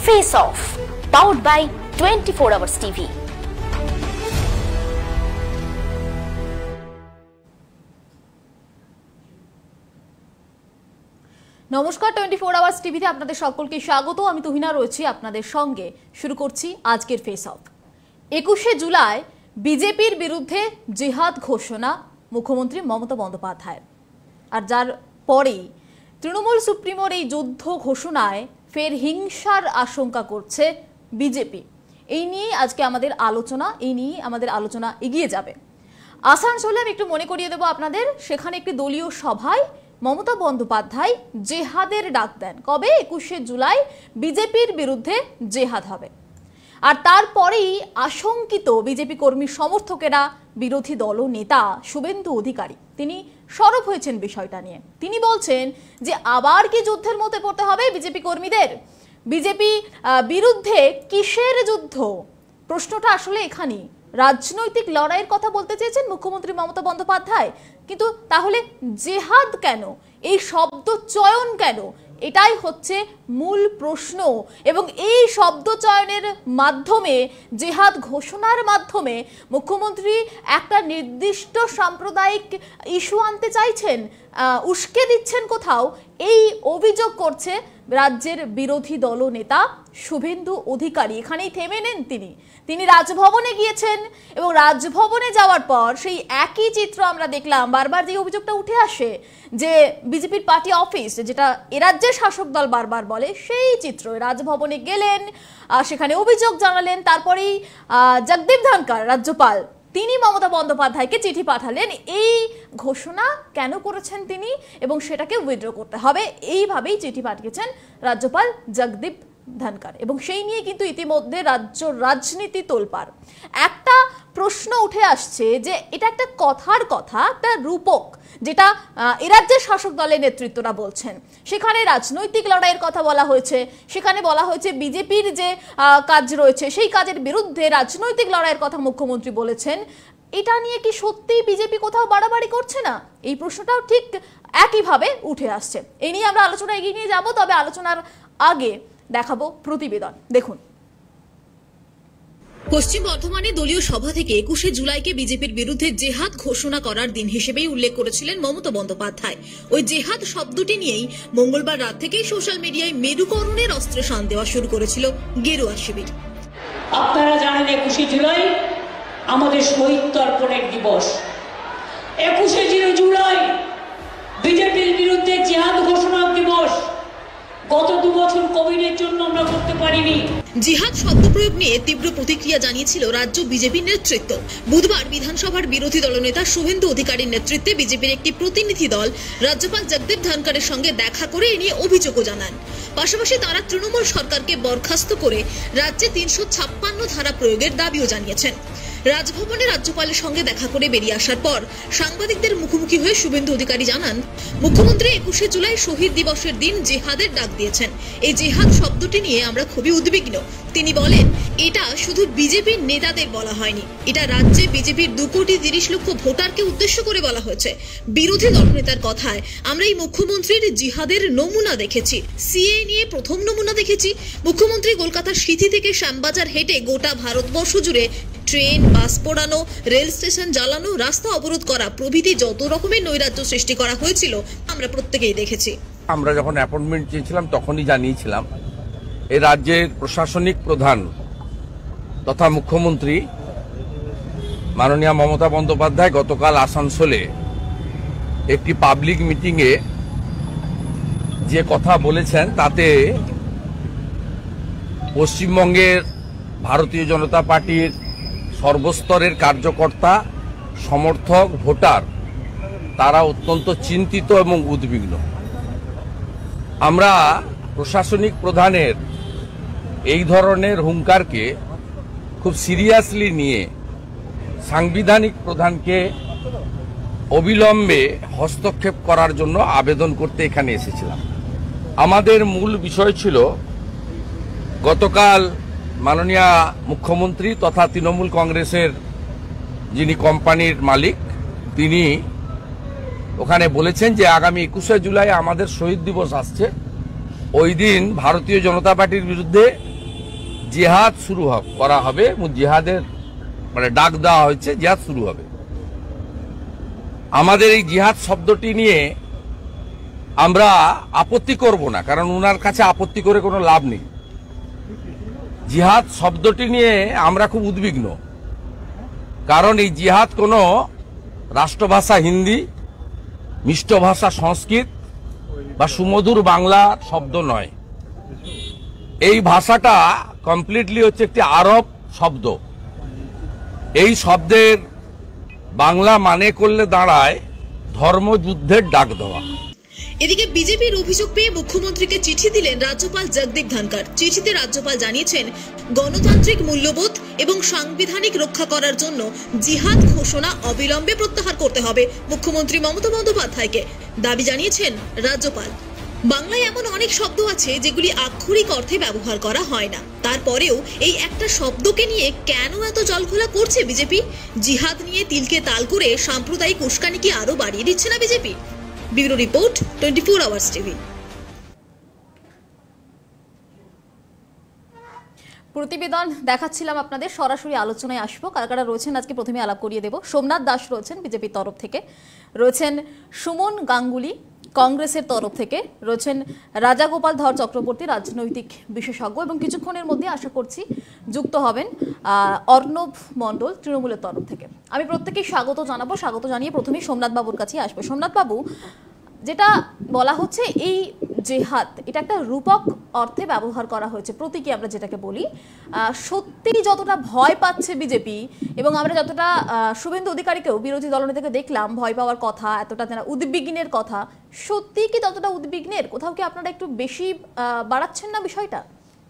Face Off, powered by 24 Hours TV. নমস্কার, 24 hours টিভিতে আপনাদের সকলকে স্বাগত। আমি তুহিনা রয়েছি আপনাদের সঙ্গে। শুরু করছি আজকের ফেস অফ। 21শে জুলাই বিজেপির বিরুদ্ধে জিহাদ ঘোষণা মুখ্যমন্ত্রী মমতা বন্দ্যোপাধ্যায়ের, আর যার পরেই তৃণমূল সুপ্রিমোর এই যুদ্ধ ঘোষণায় ফের হিংসার আশঙ্কা করছে বিজেপি। এই নিয়ে আজকে আমাদের আলোচনা এগিয়ে যাবে। আসানসোলে আমি একটু মনে করিয়ে দেবো আপনাদের, সেখানে একটি দলীয় সভায় মমতা বন্দ্যোপাধ্যায় জেহাদের ডাক দেন। কবে? 21শে জুলাই বিজেপির বিরুদ্ধে জেহাদ হবে। আর তারপরেই আশঙ্কিত বিজেপি কর্মী সমর্থকেরা বিরোধী দল নেতা শুভেন্দু অধিকারী তিনি সরব হয়েছেন বিষয়টা নিয়ে। তিনি বলছেন যে আবার কি যুদ্ধের মধ্যে পড়তে হবে বিজেপি কর্মীদের? বিজেপি বিরুদ্ধে কিসের যুদ্ধ? প্রশ্নটা আসলে এখানেই। রাজনৈতিক লড়াইয়ের কথা বলতে চেয়েছেন মুখ্যমন্ত্রী মমতা বন্দ্যোপাধ্যায়, কিন্তু তাহলে জেহাদ কেন? এই শব্দ চয়ন কেন? এটাই হচ্ছে মূল প্রশ্ন। এবং এই শব্দ চয়নের মাধ্যমে, জেহাদ ঘোষণার মাধ্যমে মুখ্যমন্ত্রী একটা নির্দিষ্ট সাম্প্রদায়িক ইস্যু আনতে চাইছেন, উস্কে দিচ্ছেন কোথাও, এই অভিযোগ করছে রাজ্যের বিরোধী দলনেতা শুভেন্দু অধিকারী। এখানেই থেমে নেন তিনি রাজভবনে গিয়েছেন এবং রাজভবনে যাওয়ার পর সেই একই চিত্র আমরা দেখলাম। বারবার যে অভিযোগটা উঠে আসে যে বিজেপির পার্টি অফিস, যেটা এ রাজ্যের শাসক দল বারবার বলে, সেই চিত্র। রাজভবনে গেলেন, সেখানে অভিযোগ জানালেন, তারপরেই জগদীপ ধনকর রাজ্যপাল তিনি মমতা বন্দ্যোপাধ্যায়কে চিঠি পাঠালেন এই ঘোষণা কেন করেছেন তিনি এবং সেটাকে উইথড্র করতে হবে, এইভাবেই চিঠি পাঠিয়েছেন রাজ্যপাল জগদীপ ধনকর। এবং সেই নিয়ে কিন্তু ইতিমধ্যে রাজ্য রাজনীতি তোলপাড়। একটা প্রশ্ন উঠে আসছে যে এটা একটা কথার কথা, একটা রূপক, যেটা এ রাজ্যের শাসক দলের নেতৃত্বরা বলছেন। সেখানে রাজনৈতিক লড়াইয়ের কথা বলা হয়েছে, সেখানে বলা হয়েছে বিজেপির যে কাজ রয়েছে সেই কাজের বিরুদ্ধে রাজনৈতিক লড়াইয়ের কথা মুখ্যমন্ত্রী বলেছেন। এটা নিয়ে কি সত্যিই বিজেপি কোথাও বাড়াবাড়ি করছে না? এই প্রশ্নটাও ঠিক একইভাবে উঠে আসছে। এই নিয়ে আমরা আলোচনা এগিয়ে নিয়ে যাব, তবে আলোচনার আগে দেখাবো প্রতিবেদন। দেখুন। পশ্চিম বর্ধমানে দলীয় সভা থেকে 21শে জুলাইকে বিজেপির বিরুদ্ধে জেহাদ ঘোষণা করার দিন হিসেবেই উল্লেখ করেছিলেন মমতা বন্দ্যোপাধ্যায়। ওই জেহাদ শব্দটি নিয়েই মঙ্গলবার রাত থেকেই সোশ্যাল মিডিয়ায় মেরুকরণের অস্ত্রে শান দেওয়া শুরু করেছিল গেরুয়া শিবির। আপনারা জানেন 21শে জুলাই আমাদের শহীদ তর্পণের দিবস। 21শে জুলাই বিজেপির বিরুদ্ধে জেহাদ ঘোষণার দিবস। গত 2 বছর কোভিডের জন্য আমরা করতে পারিনি। জিহাদ শব্দ প্রয়োগ নিয়ে তীব্র প্রতিক্রিয়া জানিয়েছিল রাজ্য বিজেপির নেতৃত্ব। বুধবার বিধানসভার বিরোধী দলনেতা শুভেন্দু অধিকারীর নেতৃত্বে বিজেপির একটি প্রতিনিধি দল রাজ্যপাল জগদীপ ধনকরের সঙ্গে দেখা করে এ নিয়ে অভিযোগও জানান। পাশাপাশি তারা তৃণমূল সরকারকে বরখাস্ত করে রাজ্যে 356 ধারা প্রয়োগের দাবিও জানিয়েছেন। রাজভবনে রাজ্যপালের সঙ্গে দেখা করে বেরিয়ে আসার পর সাংবাদিকদের মুখোমুখি হয়ে শুভেন্দু অধিকারী জানান, মুখ্যমন্ত্রী 21শে জুলাই শহীদ দিবসের দিন জেহাদের ডাক দিয়েছেন। এই জেহাদ শব্দটি নিয়ে আমরা খুবই উদ্বিগ্ন। তিনি বলেন, এটা শুধু বিজেপির নেতাদের বলা হয়নি, এটা রাজ্যে বিজেপির 2,30,00,000 ভোটারকে উদ্দেশ্য করে বলা হয়েছে। বিরোধী দলনেতার কথায়, আমরা এই মুখ্যমন্ত্রীর জিহাদের নমুনা দেখেছি, সিএ নিয়ে প্রথম নমুনা দেখেছি। মুখ্যমন্ত্রী কলকাতার সিথি থেকে শ্যামবাজার হেঁটে গোটা ভারতবর্ষ জুড়ে ট্রেন, বাস পোড়ানো, রেল স্টেশন জ্বালানো, রাস্তা অবরোধ করা প্রভৃতি যত রকমের নৈরাজ্য সৃষ্টি করা হয়েছিল আমরা প্রত্যেকেই দেখেছি। আমরা যখন অ্যাপয়েন্টমেন্ট চেয়েছিলাম তখনই জানিয়েছিলাম এই রাজ্যের প্রশাসনিক প্রধান তথা মুখ্যমন্ত্রী মাননীয় মমতা বন্দ্যোপাধ্যায় গতকাল আসানসোলে একটি পাবলিক মিটিংয়ে যে কথা বলেছেন তাতে পশ্চিমবঙ্গের ভারতীয় জনতা পার্টির সর্বস্তরের কার্যকর্তা, সমর্থক, ভোটার তারা অত্যন্ত চিন্তিত এবং উদ্বিগ্ন। আমরা প্রশাসনিক প্রধানের এই ধরনের হুঙ্কারকে খুব সিরিয়াসলি নিয়ে সাংবিধানিক প্রধানকে অবিলম্বে হস্তক্ষেপ করার জন্য আবেদন করতে এখানে এসেছিলাম। আমাদের মূল বিষয় ছিল গতকাল মাননীয় মুখ্যমন্ত্রী তথা তৃণমূল কংগ্রেসের যিনি কোম্পানির মালিক তিনি ওখানে বলেছেন যে আগামী 21শে জুলাই আমাদের শহীদ দিবস আসছে, ওই দিন ভারতীয় জনতা পার্টির বিরুদ্ধে জিহাদ শুরু করা হবে এবং জিহাদের মানে ডাক দেওয়া হয়েছে, জিহাদ শুরু হবে। আমাদের এই জিহাদ শব্দটি নিয়ে আমরা আপত্তি করব না, কারণ ওনার কাছে আপত্তি করে কোনো লাভ নেই। জিহাদ শব্দটি নিয়ে আমরা খুব উদ্বিগ্ন, কারণ এই জিহাদ কোনো রাষ্ট্রভাষা হিন্দি, মিষ্ট ভাষা সংস্কৃত বা সুমধুর বাংলা শব্দ নয়। এই ভাষাটা কমপ্লিটলি হচ্ছে একটি আরব শব্দ। এই শব্দের বাংলা মানে করলে দাঁড়ায় ধর্মযুদ্ধের ডাক দেওয়া। এদিকে বিজেপির অভিযোগ পেয়ে মুখ্যমন্ত্রীকে চিঠি দিলেন রাজ্যপাল জগদীপ ধনখড়। চিঠিতে রাজ্যপাল জানিয়েছেন, গণতান্ত্রিক মূল্যবোধ এবং সাংবিধানিক রক্ষা করার জন্য জিহাদ ঘোষণা অবিলম্বে প্রত্যাহার করতে হবে মুখ্যমন্ত্রী মমতা বন্দ্যোপাধ্যায়কে, দাবি জানিয়েছেন রাজ্যপাল। বাংলায় এমন অনেক শব্দ আছে যেগুলি আক্ষরিক অর্থে ব্যবহার করা হয় না, তারপরেও এই একটা শব্দকে নিয়ে কেন এত জলঘোলা করছে বিজেপি? জিহাদ নিয়ে তিলকে তাল করে সাম্প্রদায়িক উস্কানি কি আরো বাড়িয়ে দিচ্ছে না BJP? Bureau report, 24 hours TV. প্রতিবেদন দেখাচ্ছিলাম আপনাদের, সরাসরি আলোচনায় আসবো। কারা কারা রয়েছেন আজকে প্রথমে আলাপ করিয়ে দেব। সোমনাথ দাস রয়েছেন বিজেপির তরফ থেকে, রয়েছেন সুমন গাঙ্গুলি কংগ্রেসের তরফ থেকে, রয়েছেন রাজাগোপাল ধর চক্রবর্তী রাজনৈতিক বিশেষজ্ঞ, এবং কিছুক্ষণের মধ্যে আশা করছি যুক্ত হবেন অর্ণব মণ্ডল তৃণমূলের তরফ থেকে। আমি প্রত্যেকেই স্বাগত জানাবো। স্বাগত জানিয়ে প্রথমেই সোমনাথ বাবুর কাছে আসবো। সোমনাথ বাবু, যেটা বলা হচ্ছে এই জেহাদ, এটা একটা রূপক অর্থে ব্যবহার করা হয়েছে, প্রতীকী আমরা যেটাকে বলি। সত্যি যতটা ভয় পাচ্ছে বিজেপি, এবং আমরা যতটা শুভেন্দু অধিকারীকেও বিরোধী দলনেতাকে দেখলাম ভয় পাওয়ার কথা, এতটা উদ্বিগ্নের কথা, সত্যি কি ততটা উদ্বিগ্নের? কোথাও কি আপনারা একটু বেশি বাড়াচ্ছেন না বিষয়টা?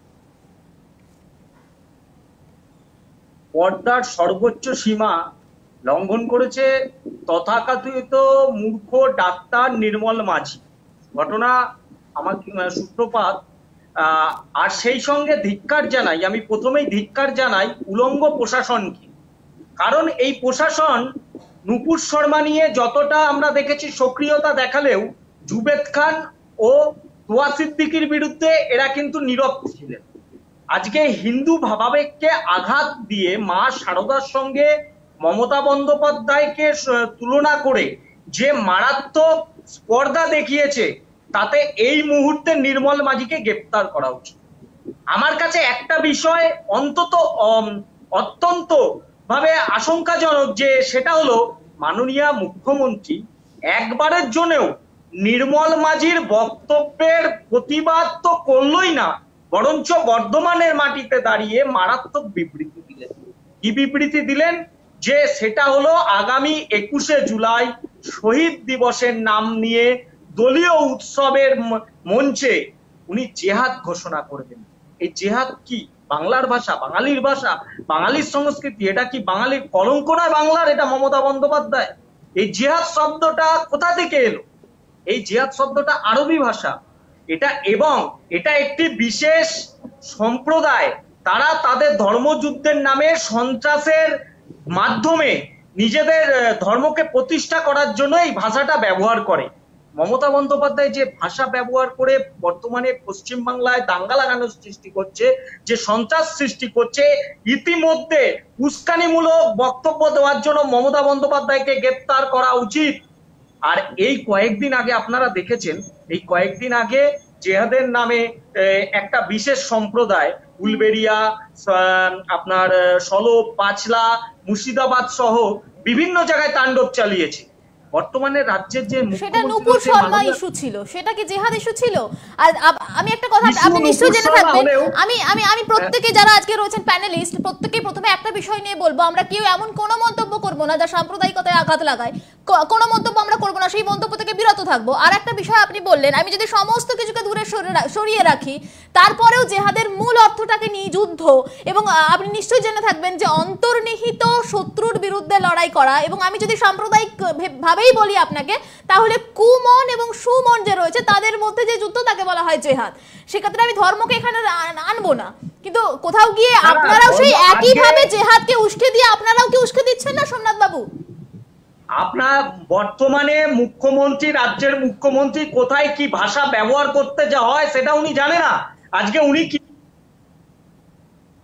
পর্দার সর্বোচ্চ সীমা লঙ্ঘন করেছে তথাকথিত মূর্খ ডাক্তার নির্মল মাঝি। ঘটনা আমার সূত্রপাত, আর সেই সঙ্গে ধিক্কার জানাই, আমি প্রথমেই ধিক্কার জানাই উলঙ্গ প্রশাসনকে। কারণ এই প্রশাসন নুপুর শর্মা নিয়ে যতটা আমরা দেখেছি সক্রিয়তা দেখালেও জুবেদ খান ও তোয়া সিদ্দিকির বিরুদ্ধে এরা কিন্তু নীরব ছিলেন। আজকে হিন্দু ভাবাবেগকে আঘাত দিয়ে মা শারদার সঙ্গে মমতা বন্দ্যোপাধ্যায়কে তুলনা করে যে মারাত্মক স্পর্ধা দেখিয়েছে, তাতে এই মুহূর্তে নির্মল মাঝিকে গ্রেপ্তার করা উচিত। আমার কাছে একটা বিষয় অত্যন্ত ভাবে আশঙ্কাজনক, যে সেটা হলো মাননীয় মুখ্যমন্ত্রী একবারের জন্যও নির্মল মাঝির বক্তব্যের প্রতিবাদ তো করলই না, বরঞ্চ বর্ধমানের মাটিতে দাঁড়িয়ে মারাত্মক বিবৃতি দিলেন। কি বিবৃতি দিলেন? যে সেটা হলো আগামী 21শে জুলাই শহীদ দিবসের নাম নিয়ে দলীয় উৎসবের মঞ্চে উনি জেহাদ ঘোষণা করবেন। এই জেহাদ কি? বাংলার ভাষা, বাঙালির ভাষা, বাঙালির সংস্কৃতি, এটা কি বাঙালির কলঙ্ক নয় বাংলার? এটা মমতা বন্দ্যোপাধ্যায়। এই জেহাদ শব্দটা কোথা থেকে এলো? এই জেহাদ শব্দটা আরবি ভাষা এটা, এবং এটা একটি বিশেষ সম্প্রদায়, তারা তাদের ধর্মযুদ্ধের নামে সন্ত্রাসের মাধ্যমে নিজেদের ধর্মকে প্রতিষ্ঠা করার জন্য এই ভাষাটা ব্যবহার করে। মমতা বন্দ্যোপাধ্যায় যে ভাষা ব্যবহার করে বর্তমানে পশ্চিমবাংলায় দাঙ্গা লাগানোর সৃষ্টি করছে, যে সন্ত্রাস সৃষ্টি করছে, ইতিমধ্যে উস্কানিমূলক বক্তব্য দেওয়ার জন্য মমতা বন্দ্যোপাধ্যায়কে গ্রেপ্তার করা উচিত। আর এই কয়েকদিন আগে আপনারা দেখেছেন, এই কয়েকদিন আগে জেহাদের নামে একটা বিশেষ সম্প্রদায় উলবেড়িয়া, আপনার সলব, পাঁচলা, মুর্শিদাবাদ সহ বিভিন্ন জায়গায় তাণ্ডব চালিয়েছে। বর্তমানে রাজ্যের যে সেটা নুপুর শর্মা ইস্যু ছিল, সেটা কি জেহাদ ইস্যু ছিল? আর আমি একটা কথা আপনি নিশ্চয়ই জেনে থাকবেন, আমি প্রত্যেকে যারা আজকে রয়েছেন প্যানেলিস্ট, প্রত্যেকে প্রথমে একটা বিষয় নিয়ে বলবো, আমরা কেউ এমন কোনো মন্তব্য করব না যা সাম্প্রদায়িকতায় আঘাত লাগায়, কোনো মন্তব্য আমরা করবো না, সেই মন্তব্য থেকে বিরত থাকবো। আর একটা বিষয় আপনি বললেন, আমি যদি সমস্ত কিছুকে দূরে সরিয়ে রাখি, তারপরেও জেহাদের মূল অর্থটাকে নিয়ে যুদ্ধ, এবং আপনি নিশ্চয়ই জেনে থাকবেন যে অন্তর্নিহিত শত্রুর বিরুদ্ধে লড়াই করা, এবং আমি যদি সাম্প্রদায়িক ভাবেই বলি আপনাকে, তাহলে কুমন এবং সুমন যে রয়েছে তাদের মধ্যে যে যুদ্ধ, তাকে বলা হয় জেহাদ। সেক্ষেত্রে আমি ধর্মকে এখানে আনবো না, কিন্তু কোথাও গিয়ে আপনারাও সেই একই ভাবে জেহাদকে উস্কে দিয়ে আপনারাও কি উস্কে দিচ্ছেন না সোমনাথ বাবু? আপনার বর্তমানে মুখ্যমন্ত্রী, রাজ্যের মুখ্যমন্ত্রী কোথায় কি ভাষা ব্যবহার করতে যা হয় সেটা উনি জানে না। আজকে উনি কি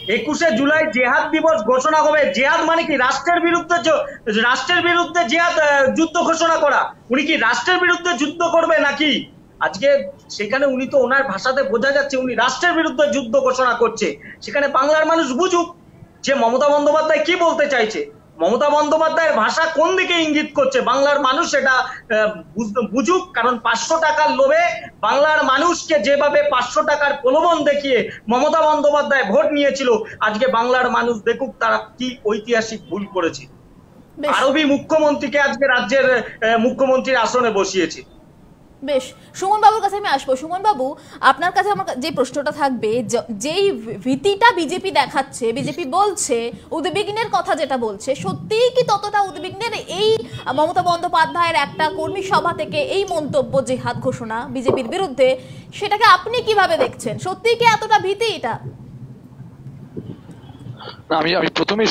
21শে জুলাই জেহাদ দিবস ঘোষণা হবে। জেহাদ মানে কি? রাষ্ট্রের বিরুদ্ধে জেহাদ যুদ্ধ ঘোষণা করা। উনি কি রাষ্ট্রের বিরুদ্ধে যুদ্ধ করবে নাকি? আজকে সেখানে উনি তো ওনার ভাষাতে বোঝা যাচ্ছে উনি রাষ্ট্রের বিরুদ্ধে যুদ্ধ ঘোষণা করছে। সেখানে বাংলার মানুষ বুঝুক যে মমতা বন্দ্যোপাধ্যায় কি বলতে চাইছে, মমতা বন্দ্যোপাধ্যায়ের ভাষা কোন দিকে ইঙ্গিত করছে, বাংলার মানুষ এটা বুঝুক। কারণ 500 টাকার লোভে বাংলার মানুষকে যেভাবে 500 টাকার প্রলোভন দেখিয়ে মমতা বন্দ্যোপাধ্যায় ভোট নিয়েছিল, আজকে বাংলার মানুষ দেখুক তারা কি ঐতিহাসিক ভুল করেছে। আরবি মুখ্যমন্ত্রীকে আজকে রাজ্যের মুখ্যমন্ত্রীর আসনে বসিয়েছে। বেশ, সুমন বাবুর কাছে আমি আসবো। সুমন বাবু, আপনার কাছে আমার যে প্রশ্নটা থাকবে, যেই ভীতিটা বিজেপি দেখাচ্ছে, বিজেপি বলছে উদ্বিগ্নের কথা যেটা বলছে, সত্যিই কি ততটা উদ্বিগ্নের? এই মমতা বন্দ্যোপাধ্যায়ের একটা কর্মী সভা থেকে এই মন্তব্য, জিহাদ ঘোষণা বিজেপির বিরুদ্ধে, সেটাকে আপনি কিভাবে দেখছেন? সত্যিই কি এতটা ভীতি এটা? আমি প্রথমেই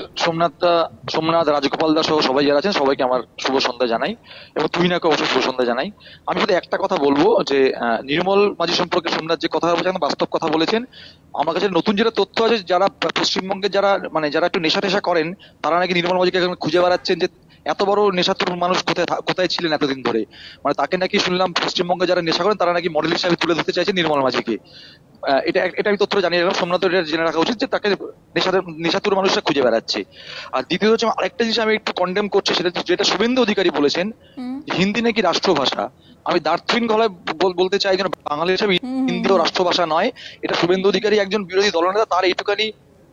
সোমনাথ রাজগোপাল দাস সহ সবাই যারা আছেন সবাইকে আমার শুভ সন্ধ্যা জানাই, এবং তুহিনাকে অবশ্যই শুভ সন্ধ্যা জানাই। আমি শুধু একটা কথা বলবো যে নির্মল মাঝি সম্পর্কে সোমনাথ যে কথা বলেছেন বাস্তব কথা বলেছেন। আমার কাছে নতুন যেটা তথ্য আছে, যারা পশ্চিমবঙ্গে যারা একটু নেশা টেশা করেন, তারা নাকি নির্মল মাঝিকে খুঁজে বেড়াচ্ছেন যে এত বড় নেশাতুর মানুষ কোথায় ছিলেন এতদিন ধরে। মানে তাকে নাকি শুনলাম পশ্চিমবঙ্গে যারা নেশা করেন তারা নাকি মডেল হিসাবে তুলে ধরতে চাইছে নির্মল মাঝিকে। এটা আমি তথ্য জানিয়ে রাখলাম। সোমনাথ জেনে রাখা উচিত যে তাকে নেশাতুর মানুষরা খুঁজে বেড়াচ্ছে। আর দ্বিতীয় হচ্ছে আরেকটা জিনিস আমি একটু কন্ডেম করছি, সেটা যেটা শুভেন্দু অধিকারী বলেছেন হিন্দি নাকি রাষ্ট্রভাষা। আমি দার্থহীন গলায় বলতে চাই যেন বাঙালি হিসাবে হিন্দিও রাষ্ট্রভাষা নয়। এটা শুভেন্দু অধিকারী একজন বিরোধী দলনেতা, তার এইটুখানি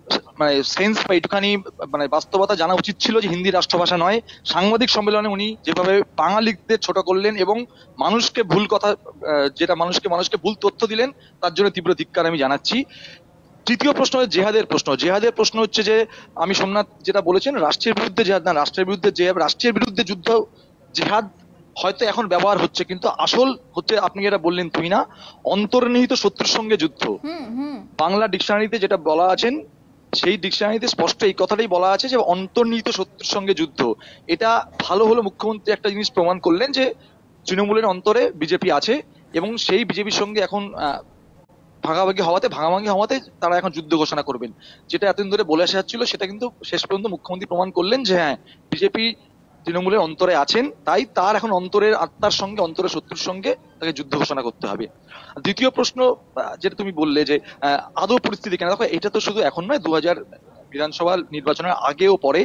সেন্স বা এইটুখানি বাস্তবতা জানা উচিত ছিল যে হিন্দি রাষ্ট্রভাষা নয়। সাংবাদিক সম্মেলনে উনি যেভাবে বাঙালিদের ছোট করলেন এবং মানুষকে ভুল কথা, যেটা মানুষকে ভুল তথ্য দিলেন, তার জন্য তীব্র ধিক্কার আমি জানাচ্ছি। তৃতীয় প্রশ্ন জেহাদের প্রশ্ন হচ্ছে যে আমি সোমনাথ যেটা বলেছেন রাষ্ট্রের বিরুদ্ধে জেহাদ না, রাষ্ট্রের বিরুদ্ধে যুদ্ধ জেহাদ হয়তো এখন ব্যবহার হচ্ছে, কিন্তু আসল হচ্ছে আপনি যেটা বললেন তুই না, অন্তর্নিহিত শত্রুর সঙ্গে যুদ্ধ। বাংলা ডিকশনারিতে যেটা বলা আছেন, সেই ডিকশনারিতে স্পষ্ট এই কথাটাই বলা আছে যে অন্তর্নিহিত শত্রুর সঙ্গে যুদ্ধ। এটা ভালো হলো মুখ্যমন্ত্রী একটা জিনিস প্রমাণ করলেন যে তৃণমূলের অন্তরে বিজেপি আছে, এবং সেই বিজেপির সঙ্গে এখন ভাগাভাগি হওয়াতে তারা এখন যুদ্ধ ঘোষণা করবেন, যেটা এতদিন ধরে বলে আসা যাচ্ছিল। সেটা কিন্তু শেষ পর্যন্ত মুখ্যমন্ত্রী প্রমাণ করলেন যে হ্যাঁ, বিজেপি তৃণমূলের অন্তরে আছেন, তাই তার এখন অন্তরের আত্মার সঙ্গে, অন্তরের শত্রুর সঙ্গে তাকে যুদ্ধ ঘোষণা করতে হবে। দ্বিতীয় প্রশ্ন যেটা তুমি বললে যে আদৌ পরিস্থিতি কেন, দেখো এটা তো শুধু এখন নয়, 2000 বিধানসভা নির্বাচনের আগেও পরে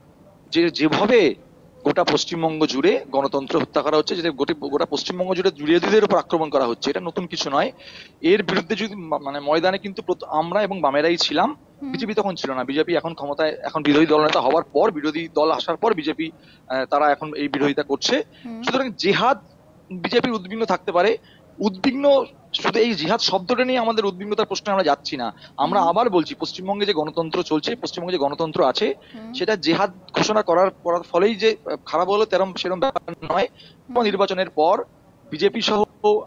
যেভাবে গোটা পশ্চিমবঙ্গ জুড়ে গণতন্ত্র হত্যা করা হচ্ছে, যে গোটা পশ্চিমবঙ্গ জুড়ে বিরোধীদের উপর আক্রমণ করা হচ্ছে, এটা নতুন কিছু নয়। এর বিরুদ্ধে যদি ময়দানে কিন্তু আমরা এবং বামেরাই ছিলাম, বিজেপি তখন ছিল না। বিজেপি এখন ক্ষমতায়, এখন বিরোধী দলনেতা হওয়ার পর, বিরোধী দল আসার পর বিজেপি তারা এখন এই বিরোধিতা করছে। সুতরাং জেহাদ বিজেপির উদ্বিগ্ন থাকতে পারে। উদ্বিগ্ন শুধু এই জিহাদ শব্দটা নিয়ে আমাদের উদ্বিগ্নতার প্রশ্নে আমরা যাচ্ছি না। আমরা আবার বলছি, পশ্চিমবঙ্গে যে গণতন্ত্র চলছে, পশ্চিমবঙ্গে যে গণতন্ত্র আছে, সেটা জেহাদ ঘোষণা করার ফলেই যে খারাপ হলো সেরকম ব্যাপার নয়। নির্বাচনের পর বিজেপি সহ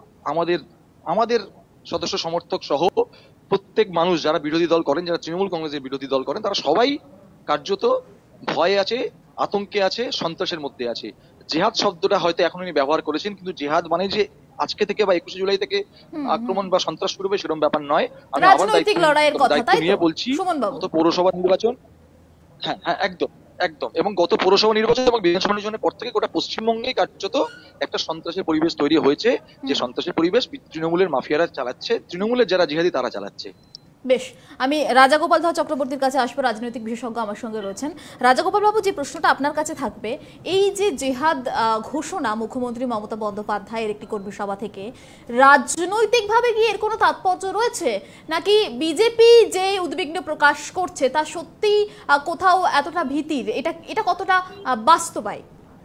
আমাদের সদস্য সমর্থক সহ প্রত্যেক মানুষ যারা বিরোধী দল করেন, যারা তৃণমূল কংগ্রেসের বিরোধী দল করেন, তারা সবাই কার্যত ভয়ে আছে, আতঙ্কে আছে, সন্ত্রাসের মধ্যে আছে। জেহাদ শব্দটা হয়তো এখন উনি ব্যবহার করেছেন, কিন্তু জেহাদ মানে যে আজকে থেকে বা 21শে জুলাই থেকে আক্রমণ বা সন্ত্রাস শুরু হবে সেরকম ব্যাপার নয়। আমি আবার দায়িত্ব নিয়ে বলছি, গত পৌরসভা নির্বাচন, হ্যাঁ একদম এবং গত পৌরসভা নির্বাচন এবং বিধানসভা নির্বাচনের পর থেকে গোটা পশ্চিমবঙ্গে কার্যত একটা সন্ত্রাসের পরিবেশ তৈরি হয়েছে, যে সন্ত্রাসের পরিবেশ তৃণমূলের মাফিয়ারা চালাচ্ছে, তৃণমূলের যারা জিহাদি তারা চালাচ্ছে। বেশ, আমি রাজাগোপাল দাস চক্রবর্তীর কাছে আসবো, রাজনৈতিক বিশেষজ্ঞ আমার সঙ্গে রয়েছেন। রাজাগোপাল বাবু, যে প্রশ্নটা আপনার কাছে থাকবে, এই যে জেহাদ ঘোষণা মুখ্যমন্ত্রী মমতা বন্দ্যোপাধ্যায়ের একটি কর্মী সভা থেকে, রাজনৈতিকভাবে কি এর কোনো তাৎপর্য রয়েছে, নাকি বিজেপি যে উদ্বিগ্ন প্রকাশ করছে তা সত্যি কোথাও এতটা ভীতির? এটা কতটা বাস্তবায়ী?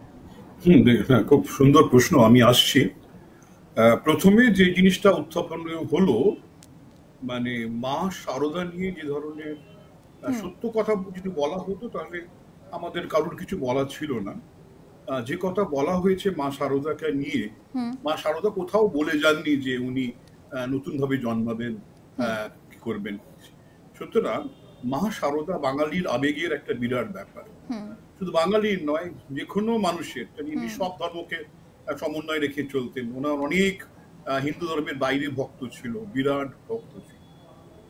খুব সুন্দর প্রশ্ন, আমি আসছি। প্রথমে যে জিনিসটা উত্থাপন হলো, মানে মা শারদা নিয়ে যে ধরনের সত্য কথা যদি বলা হতো তাহলে আমাদের কারোর কিছু বলা ছিল না। যে কথা বলা হয়েছে মা শারদাকে নিয়ে, মা শারদা কোথাও বলে যাননি যে উনি নতুন ভাবে জন্মাবেন, কি করবেন। সুতরাং মা শারদা বাঙালির আবেগের একটা বিরাট ব্যাপার, শুধু বাঙালির নয়, যে কোনো মানুষের। তিনি সব ধর্মকে সমন্বয় রেখে চলতেন। ওনার অনেক হিন্দু ধর্মের বাইরে ভক্ত ছিল, বিরাট ভক্ত ছিল।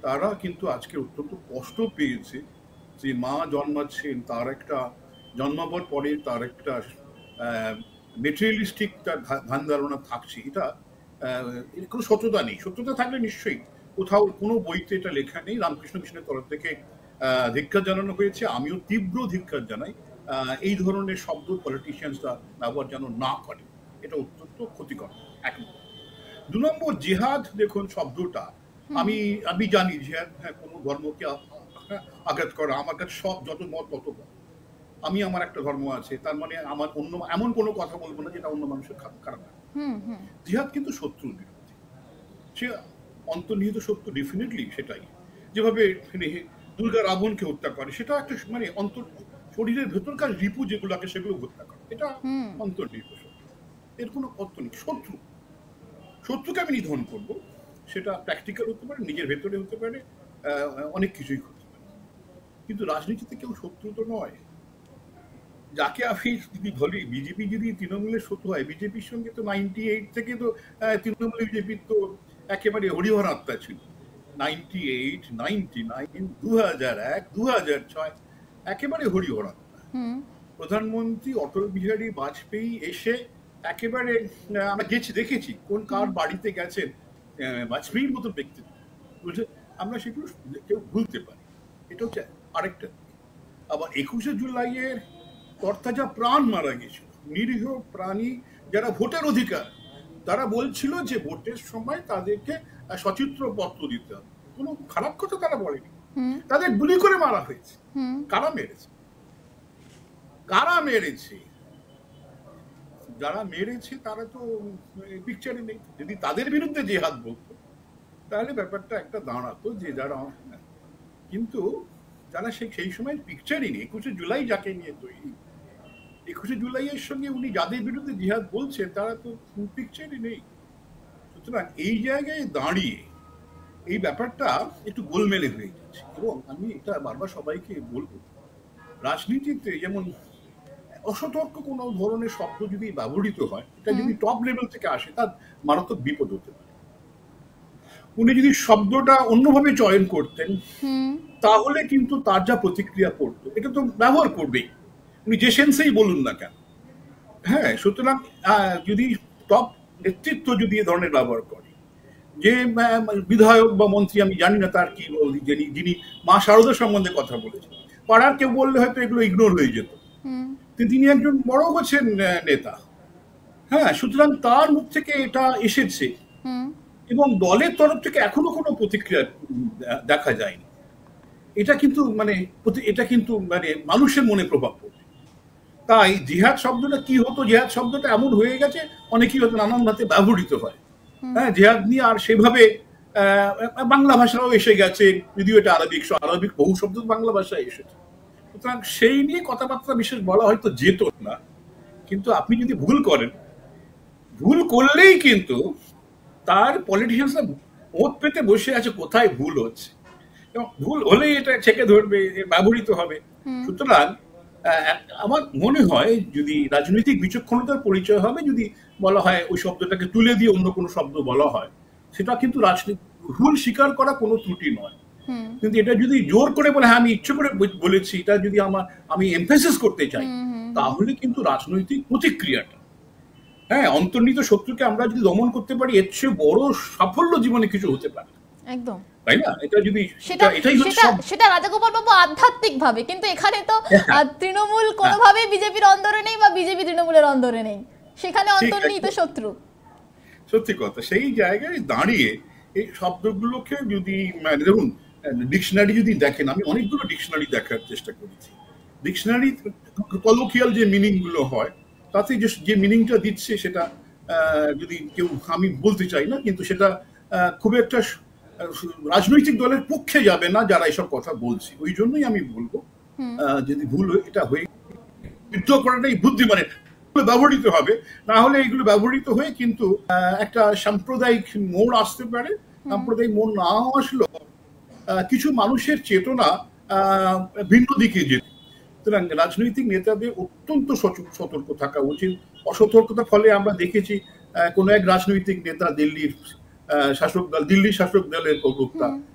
তারা কিন্তু আজকে অত্যন্ত কষ্ট পেয়েছে যে মা জন্মাচ্ছেন, তার একটা জন্মাবার পরে তার একটা মেটেরিয়ালিস্টিক তার ধ্যান ধারণা থাকছে। এটা এর কোনো সত্যতা নেই। সত্যতা থাকলে নিশ্চয়ই কোথাও কোনো বইতে এটা লেখা নেই। রামকৃষ্ণ মিশনের তরফ থেকে ধিক্কার জানানো হয়েছে, আমিও তীব্র ধিক্কার জানাই। এই ধরনের শব্দ পলিটিশিয়ানসরা ব্যবহার যেন না করে, এটা অত্যন্ত ক্ষতিকর। এক নম্বর। 2 নম্বর, জিহাদ দেখুন শব্দটা আমি জানি জিহাদ কোনো ধর্মকে আঘাত করা। আমার কাছে সব যত মত তত মত। আমি আমার একটা ধর্ম আছে, তার মানে আমার অন্য এমন কোনো কথা বলবো না যেটা অন্য মানুষের খারাপ লাগে। জিহাদ কিন্তু শত্রুর বিরুদ্ধে, সে অন্তর্নিহিত শত্রু, ডেফিনেটলি সেটাই। যেভাবে দুর্গা রাবণকে হত্যা করে, সেটা একটা মানে শরীরের ভেতরকার রিপু যেগুলোকে সেগুলো হত্যা করে, এটা অন্তর্নিহিত শত্রু। এর কোনো অর্থ নেই। শত্রুকে আমি নিধন করবো, সেটা প্র্যাকটিক্যাল হতে পারে, নিজের ভেতরে হতে পারে, অনেক কিছুই হতে পারে। কিন্তু রাজনীতিতে কেউ শত্রু তো নয়। যাকে আমি যদি বলি বিজেপি যদি তৃণমূলের শত্রু হয়, বিজেপির সঙ্গে তো 98 থেকে তো তৃণমূল বিজেপির তো একেবারে হরিহর আত্মা ছিল। 98, 99, 2001, 2006 একেবারে হরিহর আত্মা। প্রধানমন্ত্রী অটল বিহারী বাজপেয়ী এসে একেবারে আমরা দেখেছি কোন কার বাড়িতে গেছেন, বাজপেয়ীর মতো ব্যক্তিত্ব, আমরা সেগুলো কেউ ভুলতে পারি। এটা হচ্ছে আরেকটা। আবার 21শে জুলাইয়ের তরতাজা প্রাণ মারা গেছিল, নিরীহ প্রাণী যারা ভোটের অধিকার, তারা বলছিল যে ভোটের সময় তাদেরকে সচিত্র পত্র দিতে হবে। কোনো খারাপ কথা তারা বলেনি, তাদের গুলি করে মারা হয়েছে। কারা মেরেছে? যারা মেরেছে তারা তো পিকচারে নেই। যদি তাদের বিরুদ্ধে জিহাদ বলতো তাহলে ব্যাপারটা একটা দাঁড়াতো যে যারা, কিন্তু যারা সেই সময় পিকচারই নেই। 21শে জুলাই যাকে নিয়ে তৈরি, 21শে জুলাইয়ের সঙ্গে উনি যাদের বিরুদ্ধে জিহাদ বলছেন তারা তো পিকচারই নেই। সুতরাং এই জায়গায় দাঁড়িয়ে এই ব্যাপারটা একটু গোলমেলে হয়ে যাচ্ছে। এবং আমি এটা বারবার সবাইকে বলবো, রাজনীতিতে যেমন অসতর্ক কোনো ধরনের শব্দ যদি ব্যবহৃত হয়, এটা যদি টপ লেভেল থেকে আসে তার মারাত্মক বিপদ হতে পারে। উনি যদি শব্দটা অন্যভাবে চয়ন করতেন তাহলে কিন্তু তার যা প্রতিক্রিয়া পড়তো এটা তো ব্যবহার করবেই, উনি যে সেন্সেই বলুন না কেন। হ্যাঁ, সুতরাং যদি টপ নেতৃত্ব যদি এ ধরনের ব্যবহার করে, যে বিধায়ক বা মন্ত্রী, আমি জানি না তার কি, যিনি মা শারদার সম্বন্ধে কথা বলেছেন, পাড়ার কেউ বললে হয়তো এগুলো ইগনোর হয়ে যেত, তিনি একজন বড় গোছের নেতা। হ্যাঁ, সুতরাং তার মুখ থেকে এটা এসেছে এবং দলের তরফ থেকে এখনো কোনো প্রতিক্রিয়া দেখা যায়নি। এটা কিন্তু মানে মানুষের মনে প্রভাব পড়বে। তাই জিহাদ শব্দটা কি হতো, জিহাদ শব্দটা এমন হয়ে গেছে অনেকেই হয়তো নানান ভাবে ব্যবহৃত হয়। হ্যাঁ, জিহাদ নিয়ে আর সেভাবে বাংলা ভাষাও এসে গেছে, যদিও এটা আরবিক বহু শব্দ বাংলা ভাষায় এসেছে। সুতরাং সেই নিয়ে কথাবার্তা বিশেষ বলা হয়তো যেত না, কিন্তু আপনি যদি ভুল করেন, ভুল করলেই কিন্তু তার পলিটিশিয়ানসরা ভোট পেতে বসে আছে কোথায় ভুল হচ্ছে, এবং ভুল হলেই এটা ছেকে ধরবে, ব্যবহৃত হবে। সুতরাং আমার মনে হয় যদি রাজনৈতিক বিচক্ষণতার পরিচয় হবে যদি বলা হয় ওই শব্দটাকে তুলে দিয়ে অন্য কোনো শব্দ বলা হয়, সেটা কিন্তু ভুল স্বীকার করা কোনো ত্রুটি নয়। কিন্তু এটা যদি জোর করে বলে হ্যাঁ আমি ইচ্ছে করে বলেছি, এটা যদি আমি এমফেসিস করতে চাই, তাহলে কিন্তু রাজনৈতিক প্রতিক্রিয়াটা, হ্যাঁ, অন্তর্নিহিত শত্রুকে আমরা যদি দমন করতে পারি, এর চেয়ে বড় সাফল্য জীবনে কিছু হতে পারে। একদম তাই না? এটা যদি সেটা রাজাগোপাল বাবু আধ্যাত্মিক ভাবে, কিন্তু এখানে তো তৃণমূল কোনোভাবে বিজেপির অন্দরে নেই বা বিজেপি তৃণমূলের অন্দরে নেই, সেখানে অন্তর্নিহিত শত্রু। সত্যি কথা, সেই জায়গায় দাঁড়িয়ে এই শব্দগুলোকে যদি দেখুন, ডিকশনারি যদি দেখেন, আমি অনেকগুলো ডিকশনারি দেখার চেষ্টা করেছি। ডিকশনারি কলোকিয়াল যে মিনিং গুলো হয়, তাতে যে মিনিংটা দিচ্ছে সেটা যদি কেউ, আমি বলতে চাই না, কিন্তু সেটা খুব একটা রাজনৈতিক দলের পক্ষে যাবে না যারা এসব কথা বলছি। ওই জন্যই আমি বলবো যদি ভুল এটা হয়ে বিদ্ধ করাটাই বুদ্ধিমানের ব্যবহৃত হবে, না হলে এগুলো ব্যবহৃত হয়ে কিন্তু একটা সাম্প্রদায়িক মোড় আসতে পারে। সাম্প্রদায়িক মোড় না আসলেও কিছু মানুষের চেতনা ভিন্ন দিকে যেতে। সুতরাং রাজনৈতিক নেতাদের অত্যন্ত সতর্ক থাকা উচিত। অসতর্কতার ফলে আমরা দেখেছি কোন এক রাজনৈতিক নেতা দিল্লির শাসক দলের প্রবক্তা,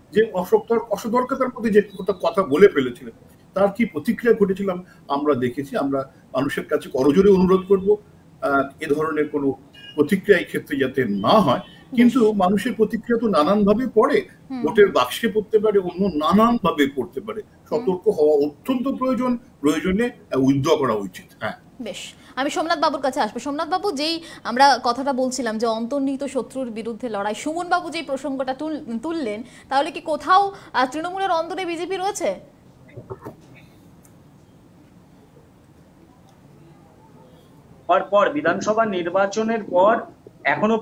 যে অসতর্কতার মধ্যে যে কথা বলে ফেলেছিলেন, তার কি প্রতিক্রিয়া ঘটেছিলাম আমরা দেখেছি। আমরা মানুষের কাছে করজোরে অনুরোধ করব এ ধরনের কোনো প্রতিক্রিয়া এই ক্ষেত্রে যাতে না হয়। কিন্তু মানুষের প্রতিক্রিয়া তো নানান ভাবে পড়ে, ভোটের বাক্সে পড়তে পারে, অন্য নানান ভাবে পড়তে পারে। সতর্ক হওয়া অত্যন্ত প্রয়োজনে উদ্যোগ করা উচিত। হ্যাঁ, বেশ, আমি সোমনাথ বাবুর কাছে আসবো। সোমনাথ বাবু, যেই আমরা কথাটা বলছিলাম যে অন্তর্নিহিত শত্রুর বিরুদ্ধে লড়াই, সুমন বাবু যেই প্রসঙ্গটা তুললেন, তাহলে কি কোথাও তৃণমূলের অন্তরে বিজেপি রয়েছে? পর বিধানসভা নির্বাচনের পর এখনো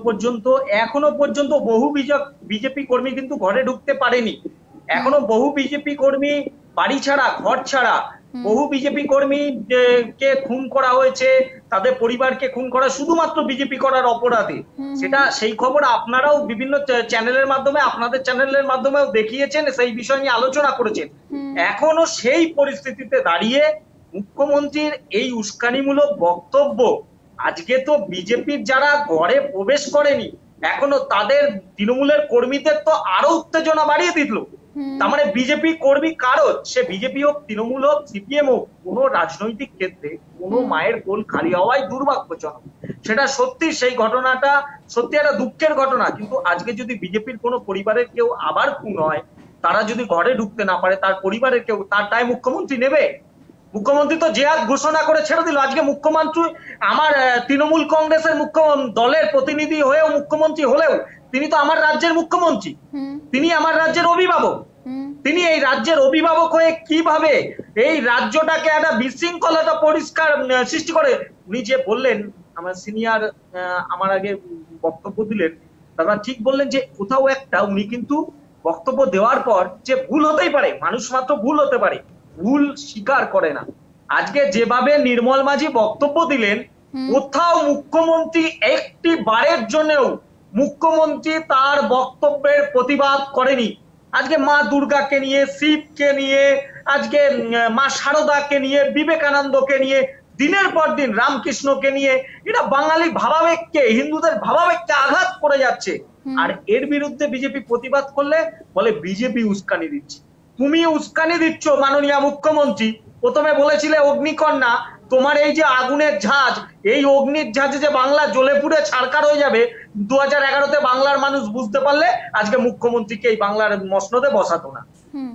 পর্যন্ত বহু বিজেপি কর্মী কিন্তু ঘরে ঢুকতে পারেনি। এখনো বহু বিজেপি কর্মী বাড়ি ছাড়া, ঘর ছাড়া, বহু বিজেপি কর্মী কে খুন করা হয়েছে, তাদের পরিবারকে খুন করা শুধুমাত্র বিজেপি করার অপরাধে। সেই খবর আপনারাও বিভিন্ন চ্যানেলের মাধ্যমে, আপনাদের চ্যানেলের মাধ্যমেও দেখিয়েছেন, সেই বিষয় নিয়ে আলোচনা করেছেন। এখনো সেই পরিস্থিতিতে দাঁড়িয়ে মুখ্যমন্ত্রীর এই উস্কানিমূলক বক্তব্য, আজকে তো বিজেপির যারা ঘরে প্রবেশ করেনি এখনো, তাদের তৃণমূলের কর্মীদের তো আরো উত্তেজনা বাড়িয়ে দিল। তার মানে বিজেপি কর্মী কারো, সে বিজেপি হোক, তৃণমূল হোক, সিপিএম হোক, কোনো রাজনৈতিক ক্ষেত্রে কোনো মায়ের কোল খালি হওয়াই দুর্ভাগ্যজনক। সেটা সত্যি, সেই ঘটনাটা সত্যি একটা দুঃখের ঘটনা। কিন্তু আজকে যদি বিজেপির কোনো পরিবারের কেউ আবার খুন হয়, তারা যদি ঘরে ঢুকতে না পারে, তার পরিবারের কেউ, তার দায় মুখ্যমন্ত্রী নেবে? মুখ্যমন্ত্রী তো জেহাদ ঘোষণা করে ছেড়ে দিল। আজকে মুখ্যমন্ত্রী আমার তৃণমূল কংগ্রেসের দলের প্রতিনিধি হয়েও, মুখ্যমন্ত্রী হলেও, তিনি তো আমার রাজ্যের মুখ্যমন্ত্রী, তিনি আমার রাজ্যের অভিভাবক। তিনি এই রাজ্যের অভিভাবক হয়ে কিভাবে এই রাজ্যটাকে একটা বিশৃঙ্খলতা পরিষ্কার সৃষ্টি করে? উনি যে বললেন, আমার সিনিয়র আমার আগে বক্তব্য দিলেন, তারা ঠিক বললেন যে কোথাও একটা উনি কিন্তু বক্তব্য দেওয়ার পর যে ভুল হতেই পারে, মানুষ মাত্র ভুল হতে পারে, ভুল স্বীকার করে না। আজকে যেভাবে নির্মল মাঝি বক্তব্য দিলেন, কোথাও মুখ্যমন্ত্রী একটি বারের জন্যও মুখ্যমন্ত্রী তার বক্তব্যের প্রতিবাদ করেনি। আজকে মা দুর্গাকে নিয়ে, শিবকে নিয়ে, আজকে মা শারদাকে নিয়ে, বিবেকানন্দকে নিয়ে, দিনের পর দিন রামকৃষ্ণকে নিয়ে, এটা বাঙালি ভাবাবেগকে, হিন্দুদের ভাবাবেগকে আঘাত করে যাচ্ছে। আর এর বিরুদ্ধে বিজেপি প্রতিবাদ করলে বলে বিজেপি উস্কানি দিচ্ছে। তুমি উস্কানি দিচ্ছ মাননীয় মুখ্যমন্ত্রী। প্রথমে বলেছিলে অগ্নিকন্যা, তোমার এই যে আগুনের ঝাঁজ, এই অগ্নির ঝাঁজে যে বাংলা জ্বলে পুড়ে ছারখার হয়ে যাবে 2011-তে বাংলার মানুষ বুঝতে পারলে আজকে মুখ্যমন্ত্রীকে এই বাংলার মসনদে বসাতো না।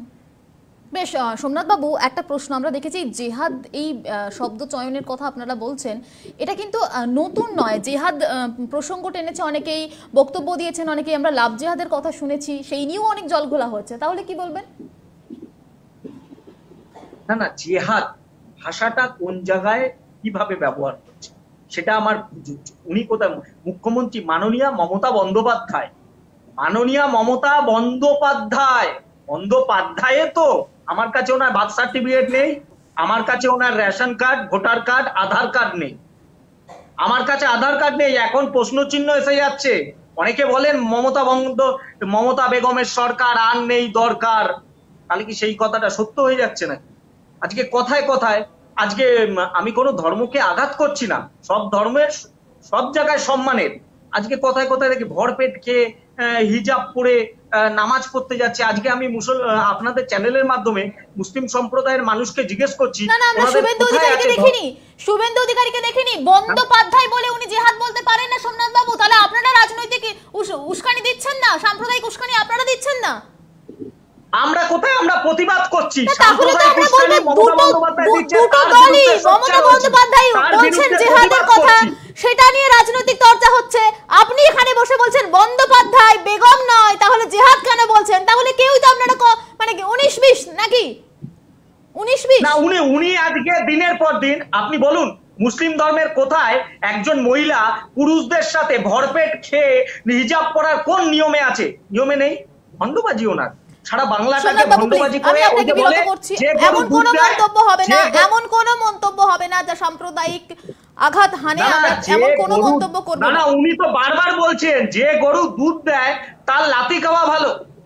বেশ, সোমনাথ বাবু, একটা প্রশ্ন, আমরা দেখেছি জেহাদ, এই শব্দ চয়নের কথা আপনারা বলছেন, এটা কিন্তু নতুন নয়। জেহাদ প্রসঙ্গ টেনেছে অনেকেই, বক্তব্য দিয়েছেন অনেকেই, আমরা লাভ জেহাদের কথা শুনেছি, সেই নিয়েও অনেক জলঘোলা হচ্ছে। তাহলে কি বলবেন? না, জেহাদ ভাষাটা কোন জায়গায় কিভাবে ব্যবহার করছে সেটা আমার, উনি কোথায়, মুখ্যমন্ত্রী মাননীয়া মমতা বন্দ্যোপাধ্যায়, বন্দ্যোপাধ্যায় তো, আমার কাছে ওনার বার্থ সার্টিফিকেট নেই, আমার কাছে ওনার ration card, voter card, Aadhaar card নেই, আমার কাছে আধার কার্ড নেই। এখন প্রশ্ন চিহ্ন এসে যাচ্ছে। অনেকে বলেন মমতা বেগমের সরকার আর নেই দরকার, তাহলে কি সেই কথাটা সত্য হয়ে যাচ্ছে নাকি? আজকে কথায় কথায়, আজকে আমি কোনো ধর্মকে আঘাত করছি না, সব ধর্মের সব জায়গায় সম্মানের। আজকে কথায় কথায় দেখি ভরপেট খেয়ে হিজাব পরে নামাজ পড়তে যাচ্ছে। আজকে আমি আপনাদের চ্যানেলের মাধ্যমে মুসলিম সম্প্রদায়ের মানুষকে জিজ্ঞেস করছি, শুভেন্দু অধিকারীকে দেখিনি, বন্দ্যোপাধ্যায় বলে উনি জিহাদ বলতে পারেন না। সোমনাথ বাবু, তাহলে আপনারা রাজনৈতিক উস্কানি দিচ্ছেন না, সাম্প্রদায়িক উস্কানি আপনারা দিচ্ছেন না? আমরা কোথায়, আমরা প্রতিবাদ করছি। তাহলে তো আমরা বলবো দুটো দলই, মমতা বন্দ্যোপাধ্যায় বলছেন জিহাদের কথা, সেটা নিয়ে রাজনৈতিক চর্চা হচ্ছে। আপনি এখানে বসে বলছেন বন্দ্যোপাধ্যায়, বেগম নয়, তাহলে জিহাদ কেন বলছেন? তাহলে কেউই তো আপনারা মানে 19-20 নাকি 19-20 না, উনি আজকে দিনের পর দিন, আপনি বলুন মুসলিম ধর্মের কোথায় একজন মহিলা পুরুষদের সাথে ভরপেট খেয়ে হিজাব পরার কোন নিয়মে আছে? নিয়মে নেই। ভণ্ডবাজি ওনার, সারা বাংলাটাকে ভণ্ডবাজি করে বলে যে এমন কোনো মন্তব্য হবে না, এমন কোনো মন্তব্য হবে না যা সাম্প্রদায়িক আঘাত হানে, আমরা এমন কোনো মন্তব্য করব না। না, উনি তো বারবার বলছেন যে গরু দুধ দেয় তার লাথি খাওয়া ভালো।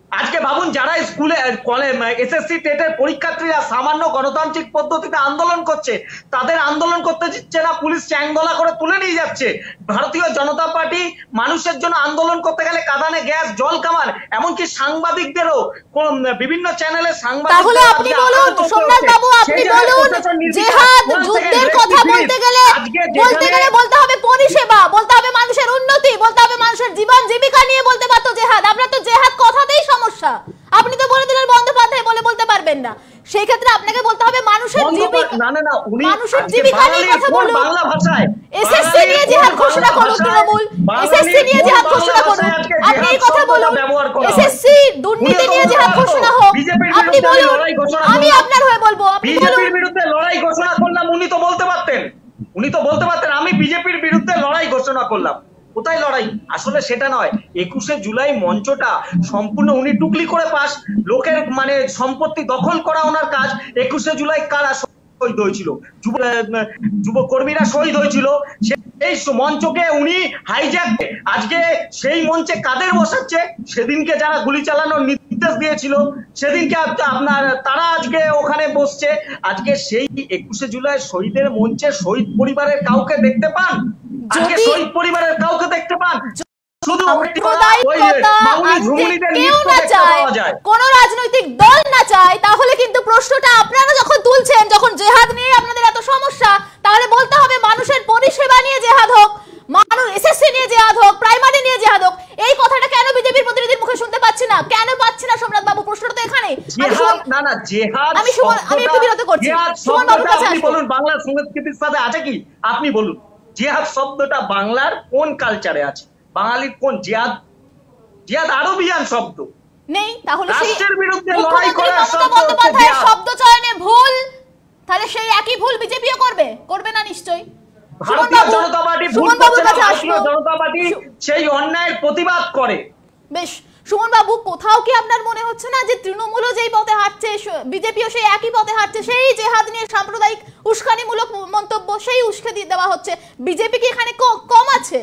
আজকে ভাবুন, যারা স্কুলে এসএসসি টেটের পরীক্ষার্থীরা সামান্য গণতান্ত্রিক পদ্ধতিতে আন্দোলন করছে, তাদের আন্দোলন করতে দিচ্ছে না, পুলিশ চ্যাংদোলা করে তুলে নিয়ে যাচ্ছে। ভারতীয় জনতা পার্টি মানুষের জন্য আন্দোলন করতে গেলে কাঁদানে গ্যাস, জল কামান, এমনকি সাংবাদিকদেরও বিভিন্ন চ্যানেলে তাহলে আপনি বলুন সোমনাথ বাবু, আপনি বলুন জিহাদ যুদ্ধের কথা বলতে গেলে বলতে হবে পরিষেবা, বলতে হবে মানুষের উন্নতি, বলতে হবে মানুষের জীবন জীবিকা নিয়ে বলতে পারতো জেহাদ। আমরা তো জেহাদ কথাতেই সমস্যা, আপনি তো বলে দিলেন বন্দ্যোপাধ্যায় বলতে পারবেন না, সেই ক্ষেত্রে আপনাকে বলতে হবে মানুষের জীবিকা, মানুষের জীবিকা নিয়ে কথা বলুন। বাংলা ভাষায় এসএসসি নিয়ে জিহাদ ঘোষণা করুন তৃণমূল, এসএসসি নিয়ে জিহাদ ঘোষণা করুন, আপনি এই কথা বলুন। এসএসসি দুর্নীতি নিয়ে জিহাদ ঘোষণা হোক, আপনি বলুন, আমি আপনার হয়ে বলবো, আপনি বলুন। বিজেপির বিরুদ্ধে লড়াই ঘোষণা করলাম, উনি তো বলতে পারতেন আমি বিজেপির বিরুদ্ধে লড়াই ঘোষণা করলাম। কোথায় লড়াই? আসলে সেটা নয়। 21শে জুলাই মঞ্চটা সম্পূর্ণ উনি টুকলি করে পাস, লোকের সম্পত্তি দখল করা ওনার কাজ। 21শে জুলাই কারা শহীদ হয়েছিল? যুবকর্মীরা শহীদ হয়েছিল, সেই মঞ্চকে উনি হাইজ্যাক। আজকে সেই মঞ্চে কাদের বসাচ্ছে? সেদিনকে যারা গুলি চালানোর নির্দেশ দিয়েছিল, সেদিনকে আপনার তারা আজকে ওখানে বসছে। আজকে সেই 21শে জুলাই শহীদের মঞ্চে শহীদ পরিবারের কাউকে দেখতে পান? আজকে শহীদ পরিবারের কাউকে দেখতে পান? শুধু কোন রাজনৈতিক দল না চায়, তাহলে কিন্তু প্রশ্নটা আপনারা যখন তুলছেন, যখন জেহাদ নিয়ে আপনাদের এত সমস্যা, তাহলে বলতে হবে মানুষের পরিষেবা নিয়ে জেহাদ হোক, মানুষ এসএসসি নিয়ে জেহাদ হোক, প্রাইমারি নিয়ে জেহাদ হোক। এই কথাটা কেন বিজেপির প্রতিনিধির মুখে শুনতে পাচ্ছি না? কেন পাচ্ছি না সোমনাথ বাবু? প্রশ্নটা তো এখানে। আমি একটু বিরত করছি, সুমন বাবুর কাছে আসুন। বলুন, বাংলার সংস্কৃতির সাথে আছে কি? আপনি বলুন, জিহাদ শব্দটা বাংলার কোন কালচারে আছে? বাঙালির কোন জিহাদ? জিহাদ আরবিয়ান শব্দ নেই, তাহলে রাষ্ট্রের বিরুদ্ধে লড়াই করার শব্দ চয়নে ভুল, তাহলে সেই একই ভুল বিজেপিও করবে না নিশ্চয়ই। ভারতীয় জনতা পার্টি ভুল করছে না, ভারতীয় জনতা পার্টি সেই অন্যায়ের প্রতিবাদ করে। বেশ, সুমন বাবু, কোথাও কি আপনার মনে হচ্ছে না যে তৃণমূলও যেই পথে হাঁটছে, বিজেপিও সেই একই পথে হাঁটছে? সেই জেহাদ নিয়ে সাম্প্রদায়িক উস্কানিমূলক মন্তব্য, সেই উস্কে দিয়ে দেওয়া হচ্ছে, বিজেপি কি এখানে কম আছে?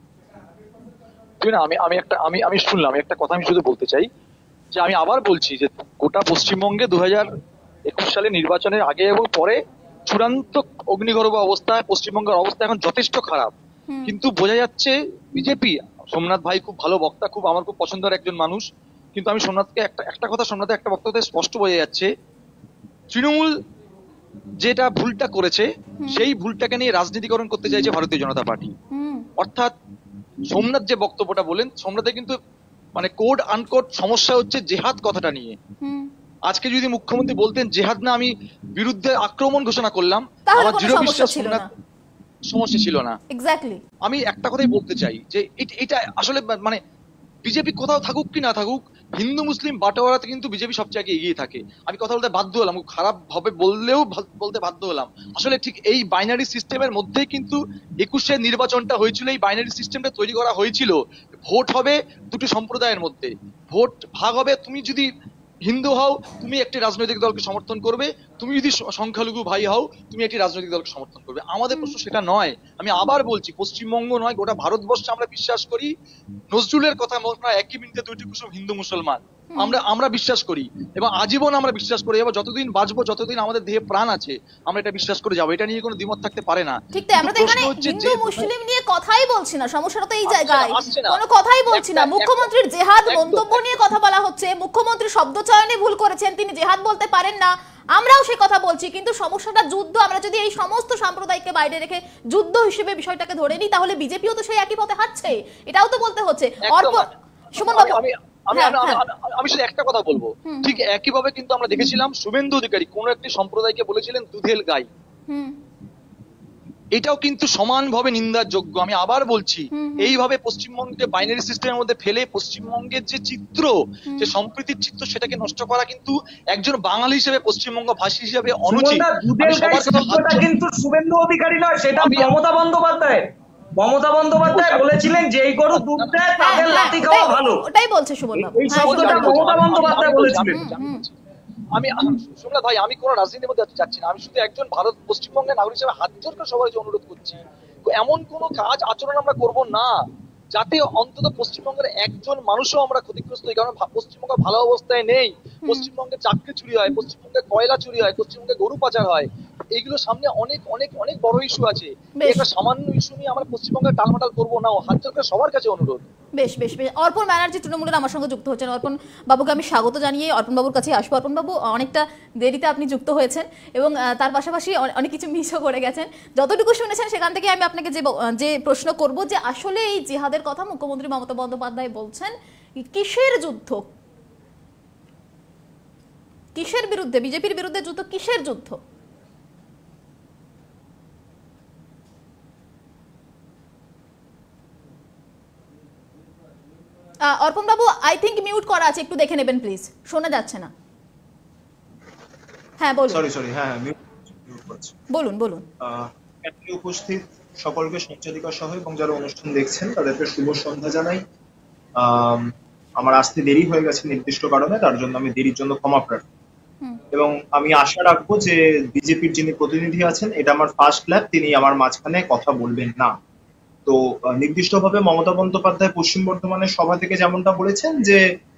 আমি শুনলাম একটা কথা, আমি শুধু বলতে চাই যে আমি আবার বলছি যে গোটা পশ্চিমবঙ্গে 2021 সালে নির্বাচনের আগে এবং পরে চূড়ান্ত অগ্নিগর্ভ অবস্থায় পশ্চিমবঙ্গের অবস্থা এখন যথেষ্ট খারাপ। কিন্তু বোঝা যাচ্ছে বিজেপি, সোমনাথ ভাই খুব ভালো বক্তা, আমার খুব পছন্দের একজন মানুষ, কিন্তু আমি সোমনাথকে একটা কথা, সোমনাথের একটা বক্তব্যতে স্পষ্ট বোঝা যাচ্ছে তৃণমূল যেটা ভুলটা করেছে সেই ভুলটাকে নিয়ে রাজনীতিকরণ করতে চাইছে ভারতীয় জনতা পার্টি। অর্থাৎ সোমনাথ যে বক্তব্যটা বলেন, সোমনাথে কিন্তু কোড আনকোড সমস্যা হচ্ছে জেহাদ কথাটা নিয়ে। আজকে যদি মুখ্যমন্ত্রী বলতেন জেহাদ না, আমি বিরুদ্ধে আক্রমণ ঘোষণা করলাম, আমার দৃঢ় বিশ্বাস সোমনাথ সমস্যা ছিল না। আমি একটা কথাই বলতে চাই যে এটা আসলে বিজেপি কোথাও থাকুক কি না থাকুক, হিন্দু মুসলিম বাটোয়ারাতে কিন্তু বিজেপি সবচেয়ে আগে এগিয়ে থাকে। আমি কথা বলতে বাধ্য হলাম, খারাপ ভাবে বললেও বলতে বাধ্য হলাম। আসলে ঠিক এই বাইনারি সিস্টেমের মধ্যেই কিন্তু 21শে নির্বাচনটা হয়েছিল। এই বাইনারি সিস্টেমটা তৈরি করা হয়েছিল, ভোট হবে দুটি সম্প্রদায়ের মধ্যে, ভোট ভাগ হবে। তুমি যদি হিন্দু হও তুমি একটি রাজনৈতিক দলকে সমর্থন করবে, তুমি যদি সংখ্যালঘু ভাই হও তুমি একটি রাজনৈতিক দলকে সমর্থন করবে। আমাদের প্রশ্ন সেটা নয়। আমি আবার বলছি, পশ্চিমবঙ্গ নয় গোটা ভারতবর্ষে আমরা বিশ্বাস করি নজরুলের কথা, একই মিনিটে দুইটি কুসুম হিন্দু মুসলমান, আমরা বিশ্বাস করি এবং আজীবন আমরা বিশ্বাস করি এবং যতদিন বাঁচবো, যতদিন আমাদের দেহে প্রাণ আছে, আমরা এটা বিশ্বাস করে যাবো। এটা নিয়ে কোনো দ্বিমত থাকতে পারে না। ঠিক তাই, আমরা তো এখানে হিন্দু মুসলিম নিয়ে কথাই বলছি না, সমস্যাটা তো এই জায়গায়, কোনো কথাই বলছি না। মুখ্যমন্ত্রীর জেহাদ মন্তব্য নিয়ে কথা বলা হচ্ছে, মুখ্যমন্ত্রী শব্দ চয়নে ভুল করেছেন, তিনি জেহাদ বলতে পারেন না, আমরাও সেই কথা বলছি। কিন্তু সমস্যাটা যুদ্ধ, আমরা যদি এই সমস্ত সাম্প্রদায়িককে বাইরে রেখে যুদ্ধ হিসেবে বিষয়টাকে ধরে নিই, তাহলে বিজেপিও তো সেই একই পথে হাঁটছে, এটাও তো বলতে হচ্ছে। সুমন বাবু, আমি শুধু একটা কথা বলবো, ঠিক একইভাবে কিন্তু আমরা দেখেছিলাম শুভেন্দু অধিকারী কোন একটি সম্প্রদায়কে বলেছিলেন দুধেল গাই, এটাও কিন্তু সমানভাবে নিন্দার যোগ্য। আমি আবার বলছি, এইভাবে পশ্চিমবঙ্গকে বাইনারি সিস্টেমের মধ্যে ফেলে পশ্চিমবঙ্গের যে চিত্র, যে সম্প্রীতির চিত্র, সেটাকে নষ্ট করা কিন্তু একজন বাঙালি হিসেবে, পশ্চিমবঙ্গ ভাষী হিসেবে অনুচিত। কিন্তু শুভেন্দু অধিকারী নয়, সেটা মমতা বন্দ্যোপাধ্যায়। মমতা বন্দ্যোপাধ্যায় বলেছিলেন যে এই গরু দুধ দেয় তাদের লাঠি খাওয়া ভালো, ওটাই বলছে সুমন বাবু। এই শব্দটা মমতা বন্দ্যোপাধ্যায় বলেছিলেন। সোমনাথ ভাই, আমি কোন রাজনীতির মধ্যে যাচ্ছি না, আমি শুধু একজন পশ্চিমবঙ্গের নাগরিক হিসেবে হাত জোর করে সবাই অনুরোধ করছি, এমন কোন কাজ আচরণ আমরা করব না যাতে অন্তত পশ্চিমবঙ্গের একজন মানুষও আমরা ক্ষতিগ্রস্ত হই। কারণ পশ্চিমবঙ্গ ভালো অবস্থায় নেই। পশ্চিমবঙ্গে চাকরি চুরি হয়, পশ্চিমবঙ্গে কয়লা চুরি হয়, পশ্চিমবঙ্গে গরু পাচার হয়। এইগুলো সামনে অনেক অনেক অনেক বড় ইস্যু আছে। একটা সামান্য ইস্যু নিয়ে আমরা পশ্চিমবঙ্গে টালমাটাল করবো না। হাত জোর করে সবার কাছে অনুরোধ। বেশ বেশ বেশ অর্পণ ব্যানার্জি তৃণমূলের আমার সঙ্গে যুক্ত হচ্ছেন। অর্পণ বাবুকে আমি স্বাগত জানিয়ে অর্পণ বাবুর কাছে আসবো। অর্পণ বাবু, অনেকটা দেরিতে আপনি যুক্ত হয়েছেন এবং তার পাশাপাশি অনেক কিছু মিসও করে গেছেন। যতটুকু শুনেছেন সেখান থেকে আমি আপনাকে যে প্রশ্ন করব, যে আসলে এই জিহাদের কথা মুখ্যমন্ত্রী মমতা বন্দ্যোপাধ্যায় বলছেন, কিসের যুদ্ধ, কিসের বিরুদ্ধে, বিজেপির বিরুদ্ধে যুদ্ধ, কিসের যুদ্ধ? অর্পণ বাবু, আই থিংক মিউট করা আছে, একটু দেখে নেবেন প্লিজ, শোনা যাচ্ছে না। হ্যাঁ বলুন। সরি হ্যাঁ মিউট করছি। বলুন বলুন। এখানে উপস্থিত সকলকে সঞ্চালিকা সহ এবং যারা অনুষ্ঠান দেখছেন তাদেরকে শুভ সন্ধ্যা জানাই। আমার আসতে দেরি হয়ে গেছে নির্দিষ্ট কারণে, তার জন্য আমি দেরির জন্য ক্ষমা প্রার্থী। এবং আমি আশা রাখবো যে বিজেপির যিনি প্রতিনিধি আছেন, এটা আমার ফার্স্ট ল্যাব, তিনি আমার মাঝখানে কথা বলবেন না। তো নির্দিষ্টভাবে মমতা বন্দ্যোপাধ্যায় পশ্চিম বর্ধমানের সভা থেকে যেমনটা বলেছেন যে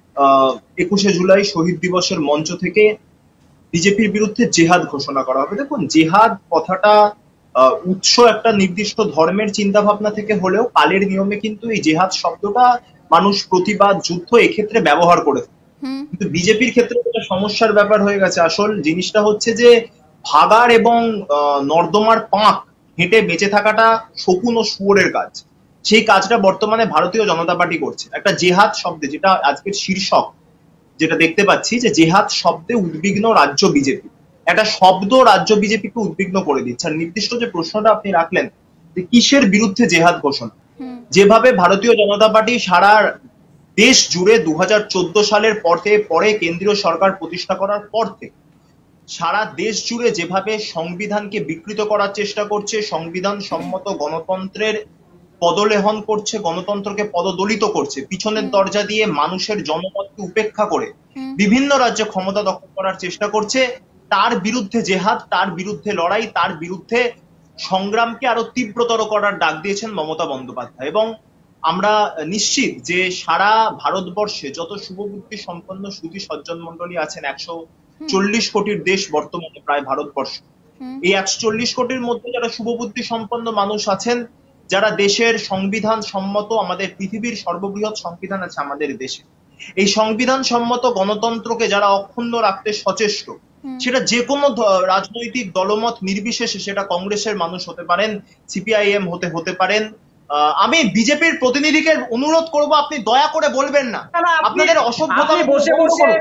21শে জুলাই শহীদ দিবসের মঞ্চ থেকে বিজেপির বিরুদ্ধে জেহাদ ঘোষণা করা হবে। দেখুন, জেহাদ কথাটা উৎস একটা নির্দিষ্ট ধর্মের চিন্তা ভাবনা থেকে হলেও কালের নিয়মে কিন্তু এই জেহাদ শব্দটা মানুষ প্রতিবাদ, যুদ্ধ এক্ষেত্রে ব্যবহার করে থাকে। কিন্তু বিজেপির ক্ষেত্রে একটা সমস্যার ব্যাপার হয়ে গেছে। আসল জিনিসটা হচ্ছে যে ভাগাড় এবং নর্দমার পাঁক হেঁটে বেঁচে থাকাটা শকুন ও শুয়োরের কাজ। সেই কাজটা বর্তমানে ভারতীয় জনতা পার্টি করছে। একটা জেহাদ শব্দে, যেটা আজকের শীর্ষক যেটা দেখতে পাচ্ছি, যে জেহাদ শব্দে উদ্বিগ্ন রাজ্য বিজেপি, একটা শব্দ রাজ্য বিজেপিকে উদ্বিগ্ন করে দিচ্ছে। আর নির্দিষ্ট যে প্রশ্নটা আপনি রাখলেন যে কিসের বিরুদ্ধে জেহাদ ঘোষণা, যেভাবে ভারতীয় জনতা পার্টি সারা দেশ জুড়ে 2014 সালের পরে কেন্দ্রীয় সরকার প্রতিষ্ঠা করার পর থেকে সারা দেশ জুড়ে যেভাবে সংবিধানকে বিকৃত করার চেষ্টা করছে, সংবিধান সম্মত গণতন্ত্রের পদলেহন করছে, গণতন্ত্রকে পদদলিত করছে, পিছনের দরজা দিয়ে মানুষের জনমতকে উপেক্ষা করে বিভিন্ন রাজ্যে ক্ষমতা দখল করার চেষ্টা করছে, তার বিরুদ্ধে জেহাদ, তার বিরুদ্ধে লড়াই, তার বিরুদ্ধে সংগ্রামকে আরো তীব্রতর করার ডাক দিয়েছেন মমতা বন্দ্যোপাধ্যায়। এবং আমরা নিশ্চিত যে সারা ভারতবর্ষে যত শুভবুদ্ধি সম্পন্ন সুধী সজ্জন মন্ডলী আছেন, 140 কোটির দেশ বর্তমানে প্রায় ভারতবর্ষ, এই 140 কোটির মধ্যে যারা শুভবুদ্ধি সম্পন্ন মানুষ আছেন, যারা দেশের সংবিধান সম্মত, আমাদের পৃথিবীর সর্ববৃহৎ সংবিধান আছে আমাদের দেশে, এই সংবিধান সম্মত গণতন্ত্রকে যারা অক্ষুণ্ণ রাখতে সচেষ্ট, সেটা যে কোনো রাজনৈতিক দলমত নির্বিশেষে, সেটা কংগ্রেসের মানুষ হতে পারেন, সিপিআইএম হতে পারেন। আমি বিজেপির প্রতিনিধিকে অনুরোধ করব, আপনি দয়া করে বলবেন না আপনাদের অসভ্যতা বসে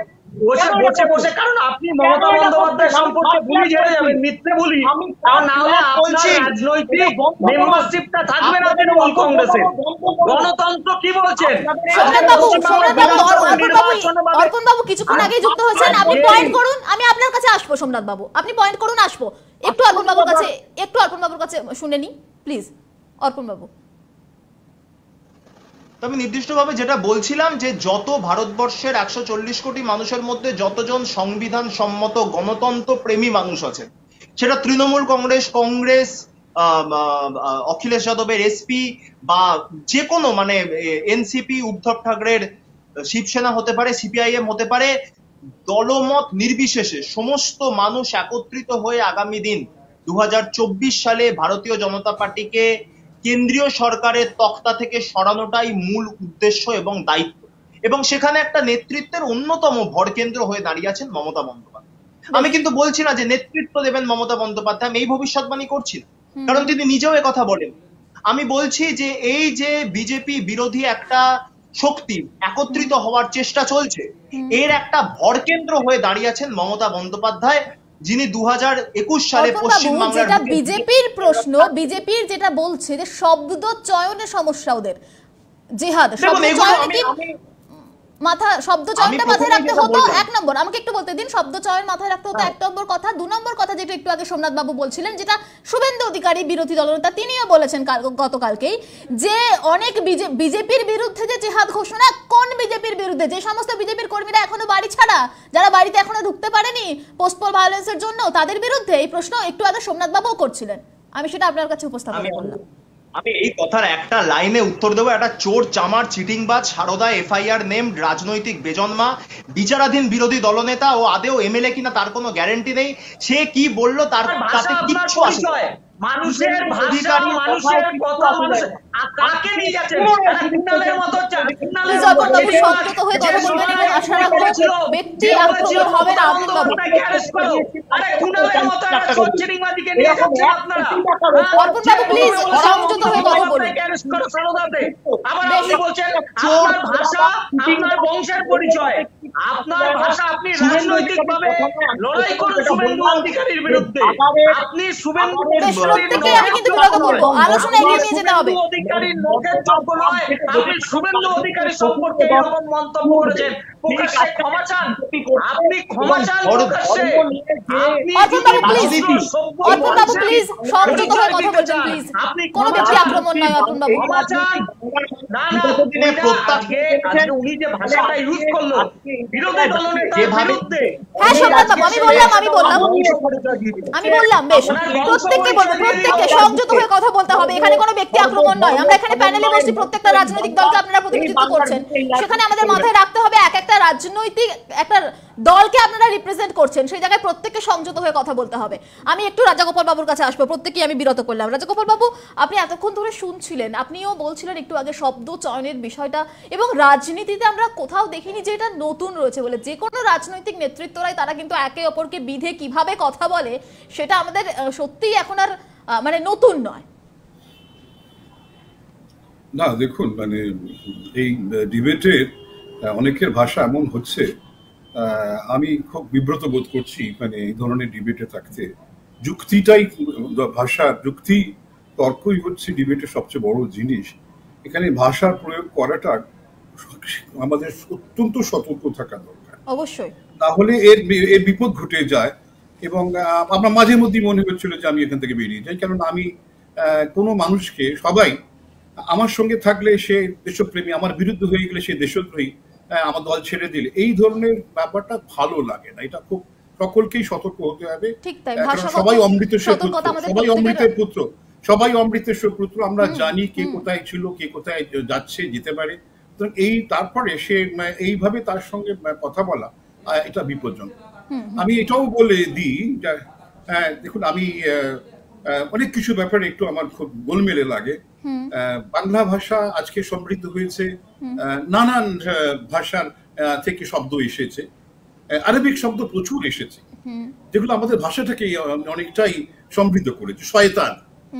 বসে, কারণ আপনি মমতা বন্দ্যোপাধ্যায় সম্পর্কে ভুলে ঝেড়ে যাবেন, মিথ্যে বলি, কারণ না হলে আপনার রাজনৈতিক মেম্বারশিপটা থাকবে না তৃণমূল কংগ্রেসের। গণতন্ত্র কি বলছেন? অর্পণ বাবু কিছুক্ষণ আগে যুক্ত হয়েছেন, আপনি পয়েন্ট করুন, আমি আপনার কাছে আসবো। সোমনাথ বাবু, আপনি পয়েন্ট করুন, আসবো। একটু অর্পণ বাবুর কাছে শুনে নি প্লিজ। অর্পণ বাবু, আমি নির্দিষ্টভাবে যেটা বলছিলাম, যে যত ভারতবর্ষের 140 কোটি মানুষের মধ্যে যতজন সংবিধান সম্মত গণতন্ত্র প্রেমী মানুষ আছেন, সেটা তৃণমূল কংগ্রেস, অখিলেশ যাদবের এসপি, বা যে কোনো মানে এনসিপি, উদ্ধব ঠাকরের শিবসেনা হতে পারে, সিপিআইএম হতে পারে, দলমত নির্বিশেষে সমস্ত মানুষ একত্রিত হয়ে আগামী দিন 2024 সালে ভারতীয় জনতা পার্টিকে কেন্দ্রীয় সরকারের তক্তা থেকে সরানোটাই মূল উদ্দেশ্য এবং দায়িত্ব। এবং সেখানে একটা নেতৃত্বের অন্যতম ভরকেন্দ্র হয়ে দাঁড়িয়ে আছেন মমতা বন্দ্যোপাধ্যায়। আমি কিন্তু বলছি না যে নেতৃত্ব দেবেন মমতা বন্দ্যোপাধ্যায়, আমি এই ভবিষ্যৎবাণী করছি না, কারণ তিনি নিজেও কথা বলেন। আমি বলছি যে এই যে বিজেপি বিরোধী একটা শক্তি একত্রিত হওয়ার চেষ্টা চলছে, এর একটা ভরকেন্দ্র হয়ে দাঁড়িয়ে আছেন মমতা বন্দ্যোপাধ্যায়, যিনি 2021 সালে পশ্চিমবাংলার যেটা বিজেপির প্রশ্ন, বিজেপির যেটা বলছে যে শব্দ চয়নের সমস্যা ওদের, জেহাদ শব্দ চয়ন কি শব্দ চয়নটা মাথায় রাখতে হতো। 1 নম্বর আমাকে একটু বলতে দিন, শব্দ চয়ন মাথায় রাখতে হতো 1 নম্বর কথা। 2 নম্বর কথা যেটা একটু আগে সোমনাথ বাবু বলছিলেন, যেটা শুভেন্দু অধিকারী বিরোধী দলনেতা তিনিও বলেছেন গতকালকেই, যে অনেক বিজেপির বিরুদ্ধে যে জেহাদ ঘোষণা, কোন বিজেপির বিরুদ্ধে? যে সমস্ত বিজেপির কর্মীরা এখনো বাড়ি ছাড়া, যারা বাড়িতে এখনো ঢুকতে পারেনি পোস্টপোল ভায়োলেন্সের জন্য, তাদের বিরুদ্ধে এই প্রশ্ন একটু আগে সোমনাথ বাবুও করছিলেন। আমি সেটা আপনার কাছে উপস্থাপন করলাম। আমি এই কথার একটা লাইনে উত্তর দেবো, একটা চোর চামার চিটিংবাজ সারদা এফআইআর নেম রাজনৈতিক বেজন্মা বিচারাধীন বিরোধী দলনেতা ও আদেও এমএলএ কিনা তার কোনো গ্যারান্টি নেই। সে কি বললো তার তাতে কিচ্ছু আসে না। মানুষের ভাষা, মানুষের কথা, মানুষ কাকে নিয়ে যাচ্ছে কুণালের মতো সংযত হয়ে কথা বলবেন এবং আশা রাখবো ব্যক্তি আক্রমণ হবে না। আরে কুণালের মতো একটা চোর চিটিংবাজিকে নিয়ে যাচ্ছেন আপনারা। অর্পণ বাবু প্লিজ সংযত হয়ে কথা বলুন। আবার আপনি বলছেন আপনার ভাষা আপনার বংশের পরিচয়, আপনার ভাষা আপনি রাজনৈতিকভাবে লড়াই করুন শুভেন্দু অধিকারীর বিরুদ্ধে। আপনি শুভেন্দু প্রত্যেককে আমি কিন্তু বিরত করব, আলোচনা এগিয়ে নিয়ে যেতে হবে। অধিকারীর নখের যোগ্য নয় আপনি শুভেন্দু অধিকারী সম্পর্কে এরকম মন্তব্য করেছেন। প্রকাশ্যে ক্ষমা চান, আপনি ক্ষমা চান প্রকাশ্যে। অর্পণ বাবু প্লিজ, অর্পণ বাবু প্লিজ সংযত হয়ে কথা বলবেন প্লিজ। কোনো ব্যক্তি আক্রমণ নয় অর্পণ বাবু। ক্ষমা চান। না না, আজকে উনি যে ভাষাটা ইউজ করলো বিরোধী দলনেতার বিরুদ্ধে। হ্যাঁ সম্রাট বাবু, আমি বললাম বেশ, প্রত্যেককে বলবো, প্রত্যেককে সংযত হয়ে কথা বলতে হবে। এখানে কোনো ব্যক্তি আক্রমণ নয়। আমরা এখানে প্যানেলে বসে প্রত্যেকটা রাজনৈতিক দলকে আপনারা প্রতিনিধিত্ব করছেন, সেখানে আমাদের মাথায় রাখতে হবে এক একটা রাজনৈতিক একটা দলকে আপনারা রিপ্রেজেন্ট করছেন, সেই জায়গায় প্রত্যেককে সংযত হয়ে কথা বলতে হবে। আমি একটু রাজাগোপাল বাবুর কাছে আসবো, প্রত্যেককেই আমি বিরত করলাম। রাজাগোপাল বাবু, আপনি এতক্ষণ ধরে শুনছিলেন, আপনিও বলছিলেন একটু আগে শব্দ চয়নের বিষয়টা, এবং রাজনীতিতে আমরা কোথাও দেখিনি যে এটা নতুন রয়েছে বলে। যে কোনো রাজনৈতিক নেতৃত্বরাই তারা কিন্তু একে অপরকে বিধে কিভাবে কথা বলে সেটা আমাদের সত্যিই এখন আর মানে নতুন নয়। না দেখুন, মানে এই ডিবেটের অনেকের ভাষা এমন হচ্ছে, আমি খুব বিব্রত বোধ করছি মানে এই ধরনের ডিবেটে থাকতে। যুক্তিটাই ভাষা, যুক্তি তর্কই হচ্ছে ডিবেটের সবচেয়ে বড় জিনিস। এখানে ভাষার প্রয়োগ করাটা আমাদের অত্যন্ত সতর্ক থাকা দরকার, অবশ্যই, তাহলে এর বিপদ ঘটে যায়। এবং আমার মাঝে মধ্যেই মনে হচ্ছিল যে আমি এখান থেকে বেরিয়ে যাই, কারণ আমি কোনো মানুষকে, সবাই আমার সঙ্গে থাকলে সে দেশপ্রেমী, আমার বিরুদ্ধে হয়ে গেলে সে দেশদ্রোহী, আমার দল ছেড়ে দিলে, এই ধরনের ব্যাপারটা ভালো লাগে না। এটা খুব সকলকেই সতর্ক হতে হবে। সবাই অমৃতের পুত্র, সবাই অমৃতের পুত্র। আমরা জানি কে কোথায় ছিল, কে কোথায় যাচ্ছে, যেতে পারে। এই তারপরে সে এইভাবে তার সঙ্গে কথা বলা, এটা বিপজ্জনক। আমি এটাও বলে দিই, দেখুন আমি অনেক কিছু ব্যাপারে একটু আমার খুব গোলমেলে লাগে। বাংলা ভাষা আজকে সমৃদ্ধ হয়েছে, নানান ভাষার থেকে শব্দ এসেছে, আরবিক শব্দ প্রচুর এসেছে, যেগুলো আমাদের ভাষাটাকে অনেকটাই সমৃদ্ধ করেছে। শয়তান,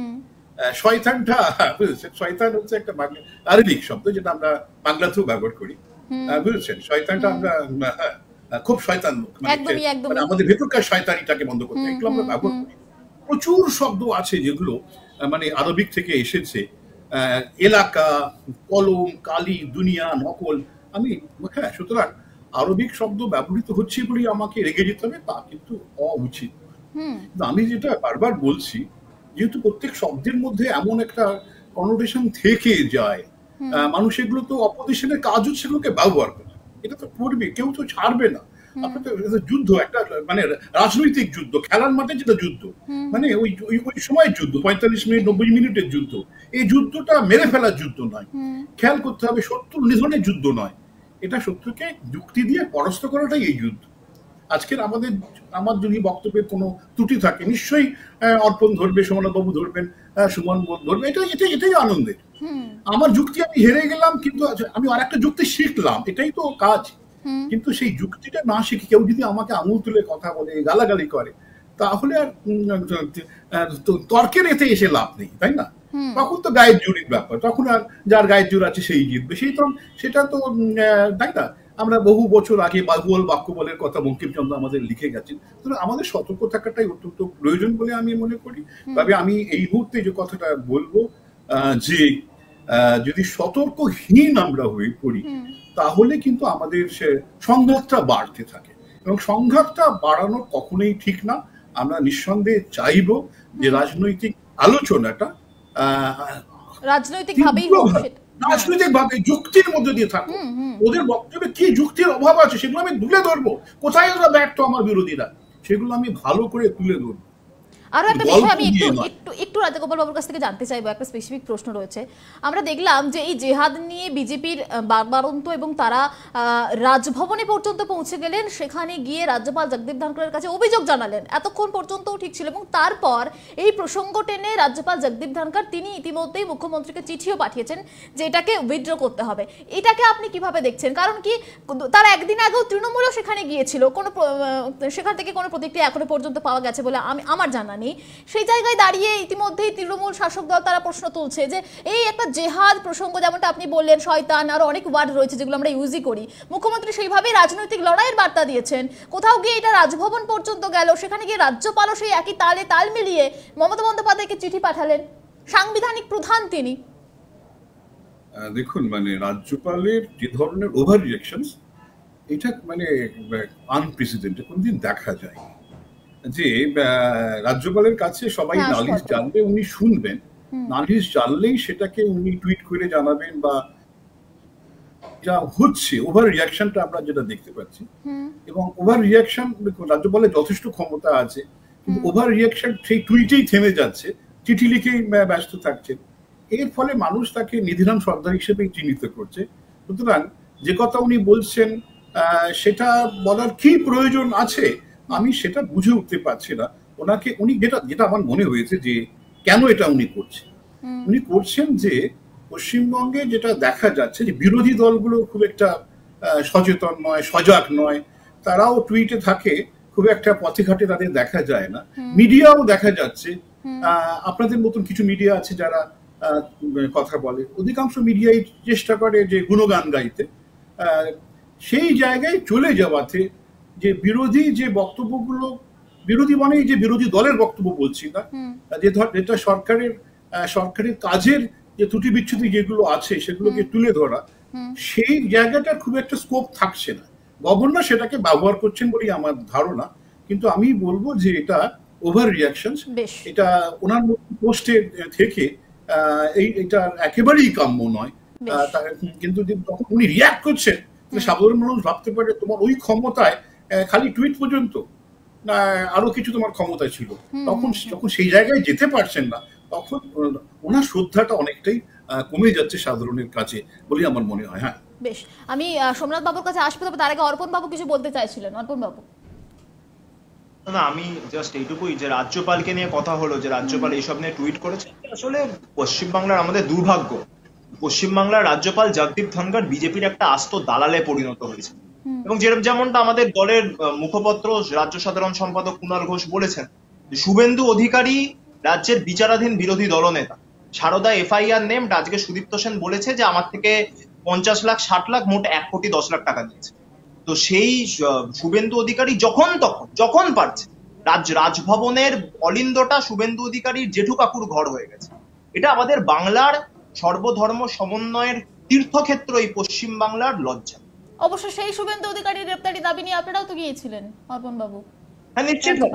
শয়তানটা বুঝেছেন, শয়তান হচ্ছে একটা আরবিক শব্দ যেটা আমরা বাংলাতেও ব্যবহার করি, বুঝেছেন। শয়তানটা আমরা খুব শয়তান লোক, মানে আমাদের ভেতরকার শয়তানিটাকে বন্ধ করতে এগুলো আমরা ব্যবহার করি। প্রচুর শব্দ আছে যেগুলো মানে আরবিক থেকে এসেছে, এলাকা, কলম, কালি, দুনিয়া, নকল। আমি হ্যাঁ, সুতরাং আরবিক শব্দ ব্যবহৃত হচ্ছে বলেই আমাকে রেগে যেতে হবে তা কিন্তু হওয়া উচিত। আমি যেটা বারবার বলছি, যেহেতু প্রত্যেক শব্দের মধ্যে এমন একটা কনোটেশন থেকে যায়, মানুষ এগুলো তো অপোজিশনের কাজ হচ্ছে সেগুলোকে ব্যবহার করে, এটা তো করবে, কেউ তো ছাড়বে না। আপনার তো যুদ্ধ, একটা মানে রাজনৈতিক যুদ্ধ, খেলার মাঠে যেটা যুদ্ধ, মানে ওই সময়ের যুদ্ধ, 45 মিনিট 90 মিনিটের যুদ্ধ। এই যুদ্ধটা মেরে ফেলার যুদ্ধ নয়, খেয়াল করতে হবে শত্রু নিধনের যুদ্ধ নয়, এটা শত্রুকে যুক্তি দিয়ে পরাস্ত করাটাই এই যুদ্ধ। আজকের আমার যদি বক্তব্যের কোনো ত্রুটি থাকে নিশ্চয়ই অর্পণ ধরবে, সোমনাথ বাবু ধরবেন, সুমন ধরবে, এটাই আনন্দের। আমার যুক্তি আমি হেরে গেলাম, কিন্তু আমি আর একটা যুক্তি শিখলাম, এটাই তো কাজ। কিন্তু সেই যুক্তিটা না শিখে কেউ যদি আমাকে আঙুল তুলে কথা বলে, গালাগালি করে, তাহলে আর তর্কের এতে এসে লাভ নেই, তাই না? তখন তো গায়ের জোরের ব্যাপার, তখন আর যার গায়ের জোর আছে সেই জিতবে, সেটা তো তাই না? আমরা বহু বছর আগে বাহুবল বাক্য বলের কথা বঙ্কিমচন্দ্র আমাদের লিখে গেছেন। আমাদের সতর্ক থাকাটাই অত্যন্ত প্রয়োজন বলে আমি মনে করি। তবে আমি এই মুহূর্তে যে কথাটা বলবো, যে যদি সতর্কহীন আমরা হয়ে পড়ি, তাহলে কিন্তু আমাদের সংঘাতটা বাড়তে থাকে, এবং সংঘাতটা বাড়ানো কখনোই ঠিক না। আমরা নিঃসন্দেহে চাইব যে রাজনৈতিক আলোচনাটা রাজনৈতিকভাবে যুক্তির মধ্যে দিয়ে থাকুক। ওদের বক্তব্যে কি যুক্তির অভাব আছে সেগুলো আমি তুলে ধরবো, কোথায় ওরা ব্যর্থ আমার বিরোধীরা, সেগুলো আমি ভালো করে তুলে ধরবো। আরো একটা বিষয় আমি একটু রাজাগোপাল বাবুর কাছ থেকে জানতে চাইবো, একটা স্পেসিফিক প্রশ্ন রয়েছে। আমরা দেখলাম যে এই জেহাদ নিয়ে বিজেপির বারবারন্ত এবং তারা রাজভবনে পর্যন্ত পৌঁছে গেলেন, সেখানে গিয়ে রাজ্যপাল জগদীপ ধনখড়ের কাছে অভিযোগ জানালেন, এতক্ষণ পর্যন্তও ঠিক ছিল, এবং তারপর এই প্রসঙ্গ টেনে রাজ্যপাল জগদীপ ধনখড় তিনি ইতিমধ্যেই মুখ্যমন্ত্রীকে চিঠিও পাঠিয়েছেন যে এটাকে উইথড্র করতে হবে। এটাকে আপনি কিভাবে দেখছেন? কারণ কি তার একদিন আগেও তৃণমূলও সেখানে গিয়েছিল, কোনো সেখান থেকে কোনো প্রতিক্রিয়া এখনো পর্যন্ত পাওয়া গেছে বলে আমার জানা নেই। সেই জায়গায় দাঁড়িয়ে ইতিমধ্যেই তৃণমূল শাসক দল তারা প্রশ্ন তুলছে যে এই একটা জেহাদ প্রসঙ্গ, যেমনটা আপনি বললেন শয়তান, আরো অনেক ওয়ার্ড রয়েছে যেগুলো আমরা ইউজই করি, মুখ্যমন্ত্রী সেইভাবে রাজনৈতিক লড়াইয়ের বার্তা দিয়েছেন। কোথাও গিয়ে এটা রাজভবন পর্যন্ত গেল, সেখানে গিয়ে রাজ্যপালও সেই একই তালে তাল মিলিয়ে মমতা বন্দ্যোপাধ্যায়কে চিঠি পাঠালেন, সাংবিধানিক প্রধান তিনি। দেখুন, মানে রাজ্যপালের যে ধরনের ওভার রিঅ্যাকশন, এটা মানে আনপ্রেসিডেন্টেড, কোনদিন দেখা যায় যে রাজ্যপালের কাছে সবাই নালিশ জানলে উনি শুনবেন, নালিশ জানলেই সেটাকে উনি টুইট করে জানাবেন, বা যা হচ্ছে ওভার রিঅ্যাকশনটা আমরা যেটা দেখতে পাচ্ছি। এবং ওভার রিঅ্যাকশন, রাজ্যপালের যথেষ্ট ক্ষমতা আছে, কিন্তু ওভার রিঅ্যাকশন সেই টুইটেই থেমে যাচ্ছে, চিঠি লিখেই ব্যস্ত থাকছে। এর ফলে মানুষ তাকে নিধিরাম সর্দার হিসেবে চিহ্নিত করছে। সুতরাং যে কথা উনি বলছেন সেটা বলার কি প্রয়োজন আছে আমি সেটা বুঝে উঠতে পারছি না। উনি যেটা আমার মনে হয়েছে যে কেন এটা উনি করছেন, উনি করছেন যে পশ্চিমবঙ্গে যেটা দেখা যাচ্ছে যে বিরোধী দলগুলো খুব একটা সচেতন নয়, সজাগ নয়, তারাও টুইটে থাকে, খুব একটা পথে ঘাটে তাদের দেখা যায় না। মিডিয়াও দেখা যাচ্ছে, আপনাদের মতন কিছু মিডিয়া আছে যারা কথা বলে, অধিকাংশ মিডিয়াই চেষ্টা করে যে গুণগান গাইতে, সেই জায়গায় চলে যাওয়াতে যে বিরোধী যে বক্তব্যগুলো, বিরোধী মানেই যে বিরোধী দলের বক্তব্য বলছি না, যেটা সরকারের কাজের যে ত্রুটি বিচ্ছুতি যেগুলো আছে সেগুলোকে তুলে ধরা, সেই জায়গাটার খুব একটা স্কোপ থাকছে না। গভর্নর সেটাকে ব্যবহার করছেন বলেই আমার ধারণা, কিন্তু আমি বলবো যে এটা ওভার রিঅ্যাকশন, এটা ওনার পোস্টে থেকে এটা একেবারেই কাম্য নয়। কিন্তু যখন উনি রিঅ্যাক্ট করছেন, সাধারণ মানুষ ভাবতে পারে তোমার ওই ক্ষমতায় খালি টুইট পর্যন্ত না, আরো কিছু তোমার ক্ষমতা ছিল, যখন সেই জায়গায় যেতে পারছেন না, তখন ওনার শ্রদ্ধাটা অনেকটাই কমে যাচ্ছে সাধারণের কাছে বলে আমার মনে হয়। হ্যাঁ, বেশ, আমি সোমনাথ বাবুর কাছে আসবো, তবে তার আগে অর্পণ বাবু কিছু বলতে চাইছিলেন। অর্পণ বাবু। না, আমি জাস্ট এইটুকুই যে রাজ্যপালকে নিয়ে কথা হলো, যে রাজ্যপাল এইসব নিয়ে টুইট করেছে। আসলে পশ্চিমবাংলার আমাদের দুর্ভাগ্য, পশ্চিমবাংলার রাজ্যপাল জগদীপ ধনখড় বিজেপির একটা আস্ত দালালে পরিণত হয়েছে। এবং যেমনটা আমাদের দলের মুখপত্র রাজ্য সাধারণ সম্পাদক কুণাল ঘোষ বলেছেন, শুভেন্দু অধিকারী রাজ্যের বিচারাধীন বিরোধী দলনেতা, সারদা এফআইআর নেমড। আজকে সুদীপ্ত সেন বলেছে যে আমার থেকে 50 লাখ 60 লাখ মোট 1 কোটি 10 লাখ টাকা নিয়েছে। তো সেই শুভেন্দু অধিকারী যখন পারছে রাজভবনের অলিন্দটা শুভেন্দু অধিকারীর জেঠু কাকুর ঘর হয়ে গেছে। এটা আমাদের বাংলার সর্বধর্ম সমন্বয়ের তীর্থক্ষেত্র, এই পশ্চিম বাংলার লজ্জা। অবশ্য সেই শুভেন্দু অধিকারীর গ্রেপ্তারি দাবি নিয়ে আপনারাও তো গিয়েছিলেন অর্পণ বাবু। হ্যাঁ, নিশ্চিতভাবে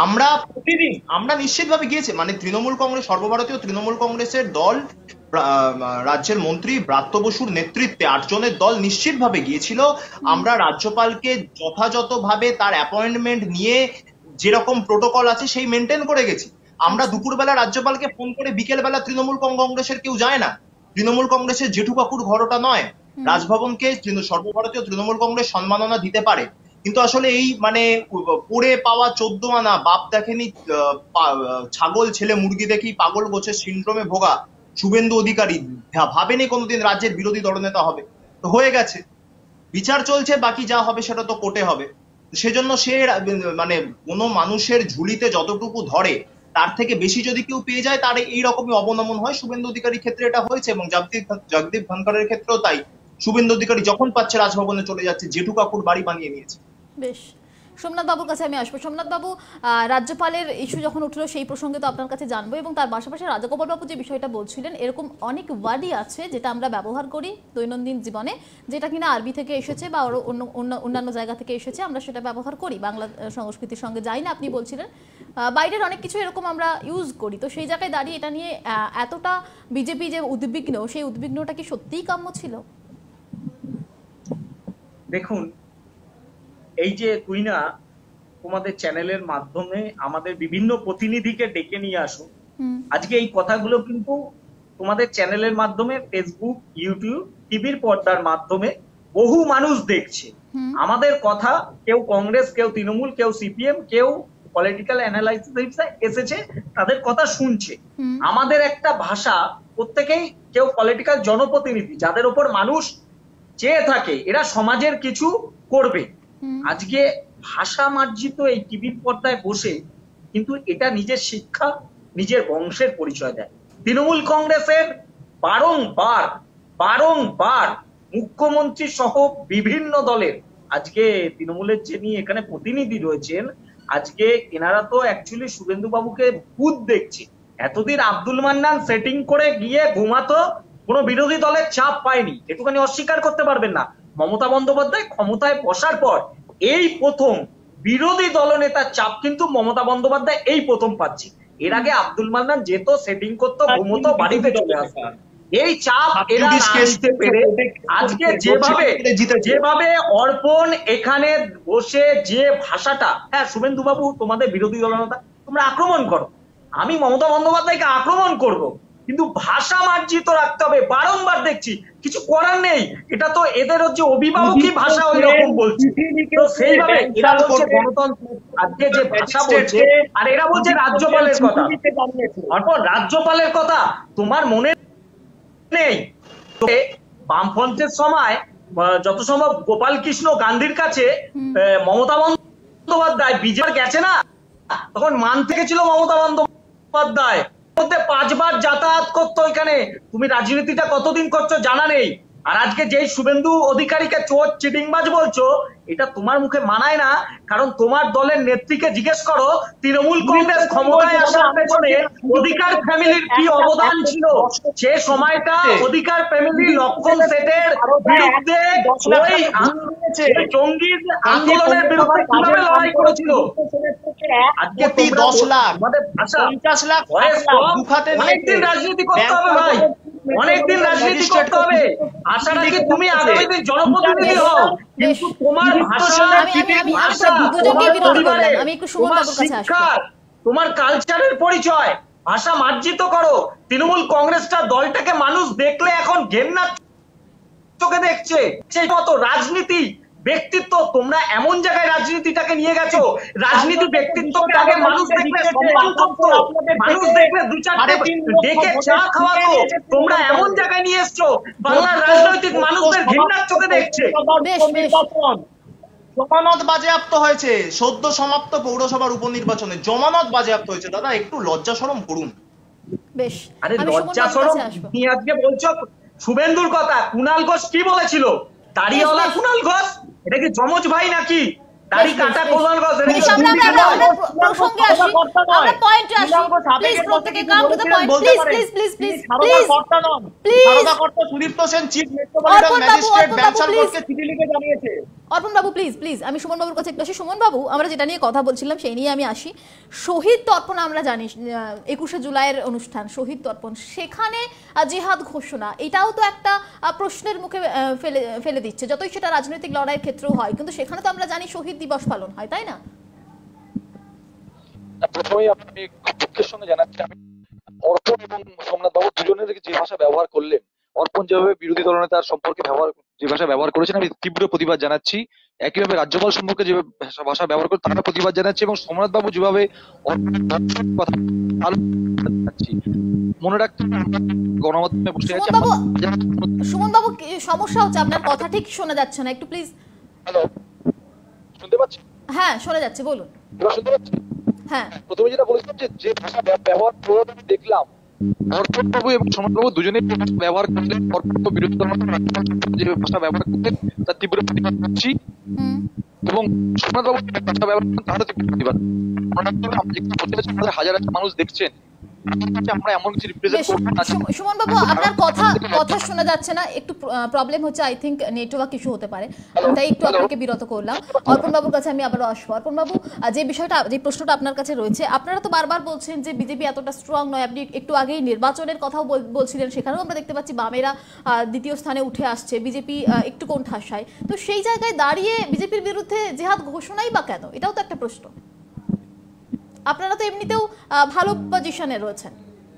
আমরা নিশ্চিতভাবে গিয়েছি। মানে তৃণমূল কংগ্রেস, সর্বভারতীয় তৃণমূল কংগ্রেসের দল, রাজ্যের মন্ত্রী ব্রাত্য বসুর নেতৃত্বে 8 জনের দল নিশ্চিতভাবে গিয়েছিল। আমরা রাজ্যপালকে যথাযথভাবে তার অ্যাপয়েন্টমেন্ট নিয়ে যেরকম প্রোটোকল আছে সেই মেনটেন করে গেছি। আমরা দুপুরবেলা রাজ্যপালকে ফোন করে, বিকেল বেলা তৃণমূল কংগ্রেসের কেউ যায় না, তৃণমূল কংগ্রেসের জেঠু কাকুর ঘরটা নয়। রাজভবনকে সর্বভারতীয় তৃণমূল কংগ্রেস সম্মাননা দিতে পারে, কিন্তু আসলে এই মানে পড়ে পাওয়া 14 আনা বাপ দেখেনি ছাগল ছেলে মুরগি দেখি পাগল গোছের সিন্ড্রোমে ভোগা শুভেন্দু অধিকারী ভাবেনি কোনোদিন রাজ্যের বিরোধী দলনেতা হবে। তো হয়ে গেছে, বিচার চলছে, বাকি যা হবে সেটা তো কোর্টে হবে। সেজন্য সে মানে কোনো মানুষের ঝুলিতে যতটুকু ধরে তার থেকে বেশি যদি কেউ পেয়ে যায়, তার এইরকমই অবনমন হয়। শুভেন্দু অধিকারীর ক্ষেত্রে এটা হয়েছে, এবং জগদীপ ধনখড়ের ক্ষেত্রেও তাই। শুভেন্দু অধিকারী যখন পাচ্ছে রাজভবনে চলে যাচ্ছে, জেঠু কাকুর বাড়ি বানিয়ে নিয়েছে। বেশ, সোমনাথ বাবুর কাছে আমি আসবো। সোমনাথ বাবু, রাজ্যপালের ইস্যু যখন উঠলো সেই প্রসঙ্গে তো আপনার কাছে জানবো, এবং তার পাশাপাশি রাজগোপাল বাবু যে বিষয়টা বলছিলেন, এরকম অনেক ওয়ার্ডই আছে যেটা আমরা ব্যবহার করি দৈনন্দিন জীবনে, যেটা কিনা আরবি থেকে এসেছে বা অন্যান্য জায়গা থেকে এসেছে, আমরা সেটা ব্যবহার করি, বাংলা সংস্কৃতির সঙ্গে যাই না। আপনি বলছিলেন বাইরের অনেক কিছু এরকম আমরা ইউজ করি, তো সেই জায়গায় দাঁড়িয়ে এটা নিয়ে এতটা বিজেপি যে উদ্বিগ্ন, সেই উদ্বিগ্নটা কি সত্যিই কাম্য ছিল? দেখুন, এই যে তুই না তোমাদের চ্যানেলের মাধ্যমে আমাদের বিভিন্ন প্রতিনিধিকে ডেকে নিয়ে আসো। আজকে এই কথাগুলো কিন্তু তোমাদের চ্যানেলের মাধ্যমে, ফেসবুক, ইউটিউব, টিভির পর্দার মাধ্যমে বহু মানুষ দেখছে। আমাদের কথা কেউ কংগ্রেস, কেউ তৃণমূল, কেউ সিপিএম, কেউ পলিটিক্যাল অ্যানালাইসিস এসেছে, তাদের কথা শুনছে। আমাদের একটা ভাষা, প্রত্যেকেই কেউ পলিটিক্যাল জনপ্রতিনিধি, যাদের উপর মানুষ চেয়ে থাকে এরা সমাজের কিছু করবে। আজকে ভাষা মার্জিত এই টিভির পর্দায় বসে কিন্তু এটা নিজের শিক্ষা, নিজের বংশের পরিচয় দেয়। তৃণমূল কংগ্রেসের বারংবার মুখ্যমন্ত্রী সহ বিভিন্ন দলের, আজকে তৃণমূলের যিনি এখানে প্রতিনিধি রয়েছেন, আজকে এনারা তো অ্যাকচুয়ালি শুভেন্দু বাবুকে ভূত দেখছে। এতদিন আব্দুল মান্নান সেটিং করে গিয়ে ঘুমাতো, কোনো বিরোধী দলের চাপ পায়নি, একটুখানি অস্বীকার করতে পারবেন না। মমতা বন্দ্যোপাধ্যায় ক্ষমতায় বসার পর এই প্রথম বিরোধী দলনেতার চাপ কিন্তু মমতা বন্দ্যোপাধ্যায় এই প্রথম পাচ্ছি। এর আগে আব্দুল মান্নান যেত, সেটিং করতো, ঘুমতো, বাড়িতে চলে আসতো। এই চাপ এরা আসতে পেরে আজকে যেভাবে অর্পণ এখানে বসে যে ভাষাটা, হ্যাঁ শুভেন্দু বাবু তোমাদের বিরোধী দলনেতা, তোমরা আক্রমণ করো, আমি মমতা বন্দ্যোপাধ্যায়কে আক্রমণ করব, কিন্তু ভাষা মার্জিত রাখতে হবে। বারংবার দেখছি, কিছু করার নেই, এটা তো এদের হচ্ছে অভিভাবকই ভাষা ওই রকম বলছে। তো সেইভাবে এরা বলছে গণতন্ত্র, আজকে যে ভাষা বলছে, আর এরা বলছে রাজ্যপালের কথা। অর্পণ, রাজ্যপালের কথা তোমার মনে নেই? বামফ্রন্টের সময় যত সম্ভব গোপাল কৃষ্ণ গান্ধীর কাছে মমতা বন্দ্যোপাধ্যায় বিজয় গেছে না, তখন মান থেকে ছিল মমতা বন্দ্যোপাধ্যায়, মধ্যে 5 বার যাতায়াত করতো এখানে। তুমি রাজনীতিটা কতদিন করছো জানা নেই। আর আজকে যেই শুভেন্দু অধিকারীকে চোর চিটিংবাজ বলছো, এটা তোমার মুখে মানায় না। কারণ তোমার দলের নেত্রীকে জিজ্ঞেস করো, তৃণমূল কংগ্রেস ক্ষমতায় আসার পেছনে অধিকার ফ্যামিলির কি অবদান ছিল। সে সময়টা অধিকার ফ্যামিলি লক্ষণ সেটের বিরুদ্ধে, ওই জঙ্গি আন্দোলনের বিরুদ্ধে কিভাবে লড়াই করেছিল। আজকে 10 লাখ, আমাদের ভাষা 50 লাখ, অনেকদিন রাজনীতি করতে হবে ভাই, অনেকদিন রাজনীতি করতে হবে। আশা রাখি তুমি আগামী দিন জনপ্রতিনিধি হও, কিন্তু তোমার ভাষা, তোমার শিক্ষা, তোমার কালচারের পরিচয়, ভাষা মার্জিত করো। তৃণমূল কংগ্রেসটা দলটাকে মানুষ দেখলে এখন ঘেন্নার চোখে দেখছে। সেই মতো রাজনীতি, ব্যক্তিত্ব, তোমরা এমন জায়গায় রাজনীতিটাকে নিয়ে গেছো, রাজনীতি ব্যক্তিত্বকে আগে মানুষ দেখলে সম্মান করতো, মানুষ দেখলে 2-4টে ডেকে চা খাওয়াতো, তোমরা এমন জায়গায় নিয়ে এসছো বাংলার রাজনৈতিক মানুষদের ঘৃণার চোখে দেখছে। জমানত বাজেয়াপ্ত হয়েছে সদ্য সমাপ্ত পৌরসভার উপনির্বাচনে, জমানত বাজেয়াপ্ত হয়েছে। দাদা একটু লজ্জা শরম করুন। বেশ, আরে লজ্জা শরম তুমি আজকে বলছো শুভেন্দুর কথা। কুণাল ঘোষ কি বলেছিল? দাড়িওয়ালা কুণাল ঘোষ, এটা কি যমজ ভাই নাকি? দাড়ি কাটা কুণাল ঘোষ, এটা কি প্রসঙ্গে আসি, আমরা পয়েন্টে আসি। প্লিজ প্রত্যেকে come to the point, please please please please please please. Sudipta Sen chief metropolitan magistrate ব্যবসার কোর্টকে চিঠি লিখে জানিয়েছে। অর্পণ বাবু প্লিজ প্লিজ, আমি সুমন বাবুর কাছে একটু আসি। সুমন বাবু, আমরা যেটা নিয়ে কথা বলছিলাম সেই নিয়ে আমি আসি। শহীদ তর্পণ, আমরা জানি 21শে জুলাইয়ের অনুষ্ঠান, শহীদ তর্পণ, সেখানে জিহাদ ঘোষণা, এটাও তো একটা প্রশ্নের মুখে ফেলে দিচ্ছে, যতই সেটা রাজনৈতিক লড়াইয়ের ক্ষেত্রেও হয়, কিন্তু সেখানে তো আমরা জানি শহীদ দিবস পালন হয়, তাই না? প্রথমেই আমি দুঃখের সঙ্গে জানাচ্ছি, আমি অর্পণ এবং সোমনাথ বাবু দুজনের যে ভাষা ব্যবহার করলেন, অর্পণ যেভাবে বিরোধী দলনেতার সম্পর্কে যে ভাষা ব্যবহার করেছেন, আমি তীব্র প্রতিবাদ জানাচ্ছি। একইভাবে রাজ্যপাল সম্পর্কে যে ভাষা ব্যবহার করে তারা প্রতিবাদ জানাচ্ছি, এবং সোমনাথ বাবু যেভাবে মনে রাখতে গণমাধ্যমে বসে আছে। সুমন বাবু, সমস্যা হচ্ছে, আপনার কথা ঠিক শোনা যাচ্ছে না, একটু প্লিজ। হ্যালো, শুনতে পাচ্ছি? হ্যাঁ শোনা যাচ্ছে, বলুন। এবার শুনতে পাচ্ছি? হ্যাঁ, প্রথমে যেটা বলেছিলাম যে ভাষা ব্যবহার আমি দেখলাম, অর্পণ বাবু এবং সোমনাথ বাবু দুজনেই ব্যবহার করলেন, অর্পণ বিরোধী যে ভাষা ব্যবহার করলেন তার তীব্র প্রতিবাদ করছি, এবং সোমনাথ বাবু ভাষা ব্যবহার করেন তারও তীব্র প্রতিবাদ। হাজার হাজার মানুষ দেখছেন আমরা এমন কিছু রিপ্রেজেন্ট করতে না। সুমন বাবু, আপনার কথা শোনা যাচ্ছে না, একটু প্রবলেম হচ্ছে, আই থিংক নেটওয়ার্ক ইস্যু হতে পারে, তাই একটু আপনাকে বিরত করলাম। অর্পণ বাবুর কাছে আমি আবারও আসবো। অর্পণ বাবু, যে প্রশ্নটা আপনার কাছে রয়েছে, আপনারা তো বারবার বলছেন যে বিজেপি এতটা স্ট্রং নয়, আপনি একটু আগেই নির্বাচনের কথাও বলছিলেন, সেখানেও আমরা দেখতে পাচ্ছি বামেরা দ্বিতীয় স্থানে উঠে আসছে, বিজেপি একটু কোণঠাসায়। তো সেই জায়গায় দাঁড়িয়ে বিজেপির বিরুদ্ধে জেহাদ ঘোষণাই বা কেন, এটাও তো একটা প্রশ্ন। আপনারা তো এমনিতেও ভালো পজিশনে রয়েছেন।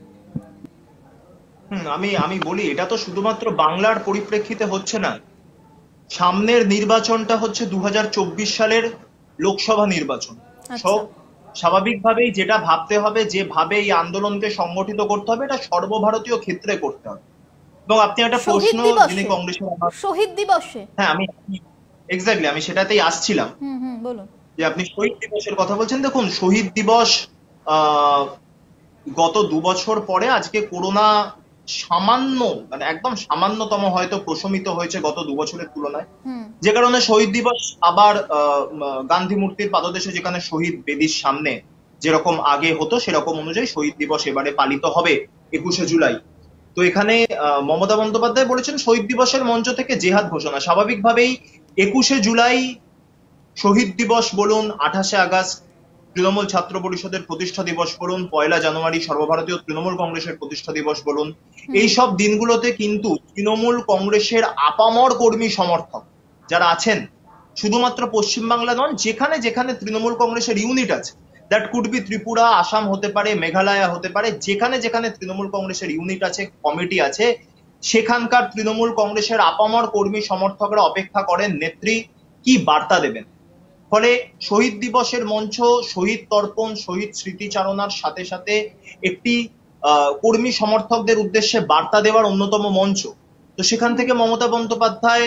আমি বলি, এটা তো শুধুমাত্র বাংলার পরিপ্রেক্ষিতে হচ্ছে না, সামনের নির্বাচনটা হচ্ছে 2024 সালের লোকসভা নির্বাচন। সব স্বাভাবিকভাবেই যেটা ভাবতে হবে, যেভাবে এই আন্দোলনকে সংগঠিত করতে হবে, এটা সর্বভারতীয় ক্ষেত্রে করতে হবে। এবং আপনি একটা প্রশ্ন, যিনি কংগ্রেসের শহীদ দিবসে, হ্যাঁ আমি এক্স্যাক্টলি আমি সেটাতেই আসছিলাম, বলুন যে আপনি শহীদ দিবসের কথা বলছেন। দেখুন, শহীদ দিবস গত 2 বছর পরে আজকে করোনা সামান্য, মানে একদম সামান্যতম হয়তো প্রশমিত হয়েছে গত 2 বছরের তুলনায়, যে কারণে শহীদ দিবস আবার গান্ধী মূর্তির পাদদেশে, যেখানে শহীদ বেদির সামনে যেরকম আগে হতো সেরকম অনুযায়ী শহীদ দিবস এবারে পালিত হবে 21শে জুলাই। তো এখানে মমতা বন্দ্যোপাধ্যায় বলেছেন শহীদ দিবসের মঞ্চ থেকে জেহাদ ঘোষণা। স্বাভাবিকভাবেই 21শে জুলাই শহীদ দিবস বলুন, 28শে আগস্ট তৃণমূল ছাত্র পরিষদের প্রতিষ্ঠা দিবস বলুন, 1 জানুয়ারি সর্বভারতীয় তৃণমূল কংগ্রেসের প্রতিষ্ঠা দিবস বলুন, এইসব দিনগুলোতে কিন্তু তৃণমূল কংগ্রেসের আপামর কর্মী সমর্থক যারা আছেন, শুধুমাত্র পশ্চিমবাংলা নন, যেখানে যেখানে তৃণমূল কংগ্রেসের ইউনিট আছে, that could be Tripura, Assam হতে পারে, মেঘালয় হতে পারে, যেখানে যেখানে তৃণমূল কংগ্রেসের ইউনিট আছে, কমিটি আছে, সেখানকার তৃণমূল কংগ্রেসের আপামর কর্মী সমর্থকরা অপেক্ষা করেন নেত্রী কি বার্তা দেবেন। ফলে শহীদ দিবসের মঞ্চ শহীদ তর্পণ, শহীদ স্মৃতিচারণার সাথে সাথে একটি কর্মী সমর্থকদের উদ্দেশ্যে বার্তা দেওয়ার অন্যতম মঞ্চ। তো সেখান থেকে মমতা বন্দ্যোপাধ্যায়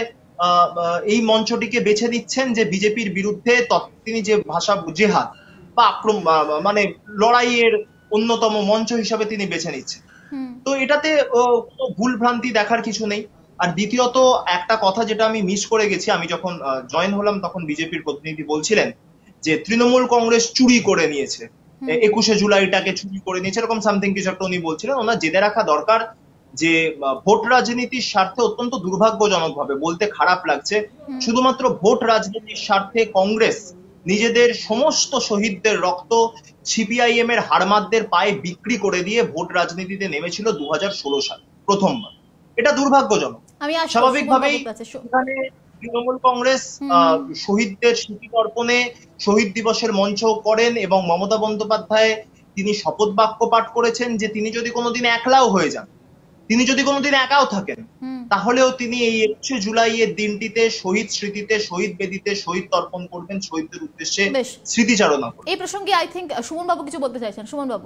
এই মঞ্চটিকে বেছে নিচ্ছেন, যে বিজেপির বিরুদ্ধে তিনি যে ভাষা জেহাদ বা মানে লড়াইয়ের অন্যতম মঞ্চ হিসাবে তিনি বেছে নিচ্ছেন। তো এটাতে কোনো ভুল ভ্রান্তি দেখার কিছু নেই। আর দ্বিতীয়ত একটা কথা যেটা আমি মিস করে গেছি, আমি যখন জয়েন হলাম তখন বিজেপির প্রতিনিধি বলছিলেন যে তৃণমূল কংগ্রেস চুরি করে নিয়েছে, 21শে জুলাইটাকে চুরি করে নিয়েছে, এরকম সামথিং কিছু একটা উনি বলছিলেন। ওনার জেনে রাখা দরকার যে ভোট রাজনীতির স্বার্থে অত্যন্ত দুর্ভাগ্যজনক ভাবে, বলতে খারাপ লাগছে, শুধুমাত্র ভোট রাজনীতির স্বার্থে কংগ্রেস নিজেদের সমস্ত শহীদদের রক্ত সিপিআইএম এর হারমাদদের পায়ে বিক্রি করে দিয়ে ভোট রাজনীতিতে নেমেছিল 2016 সালে প্রথমবার। এটা দুর্ভাগ্যজনক। স্বাভাবিকভাবেই এখানে তৃণমূল কংগ্রেস শহীদদের স্মৃতি তর্পণে শহীদ দিবসের মঞ্চ করেন, এবং মমতা বন্দ্যোপাধ্যায় তিনি শপথ বাক্য পাঠ করেছেন যে তিনি যদি কোনোদিন একলাও হয়ে যান, তিনি যদি কোনোদিন একাও থাকেন, তাহলেও তিনি এই 21শে জুলাই এর দিনটিতে শহীদ স্মৃতিতে, শহীদ বেদিতে শহীদ তর্পণ করবেন, শহীদদের উদ্দেশ্যে স্মৃতিচারণা করবেন। এই প্রসঙ্গে আই থিংক সুমন বাবু কিছু বলতে চাইছেন। সুমন বাবু,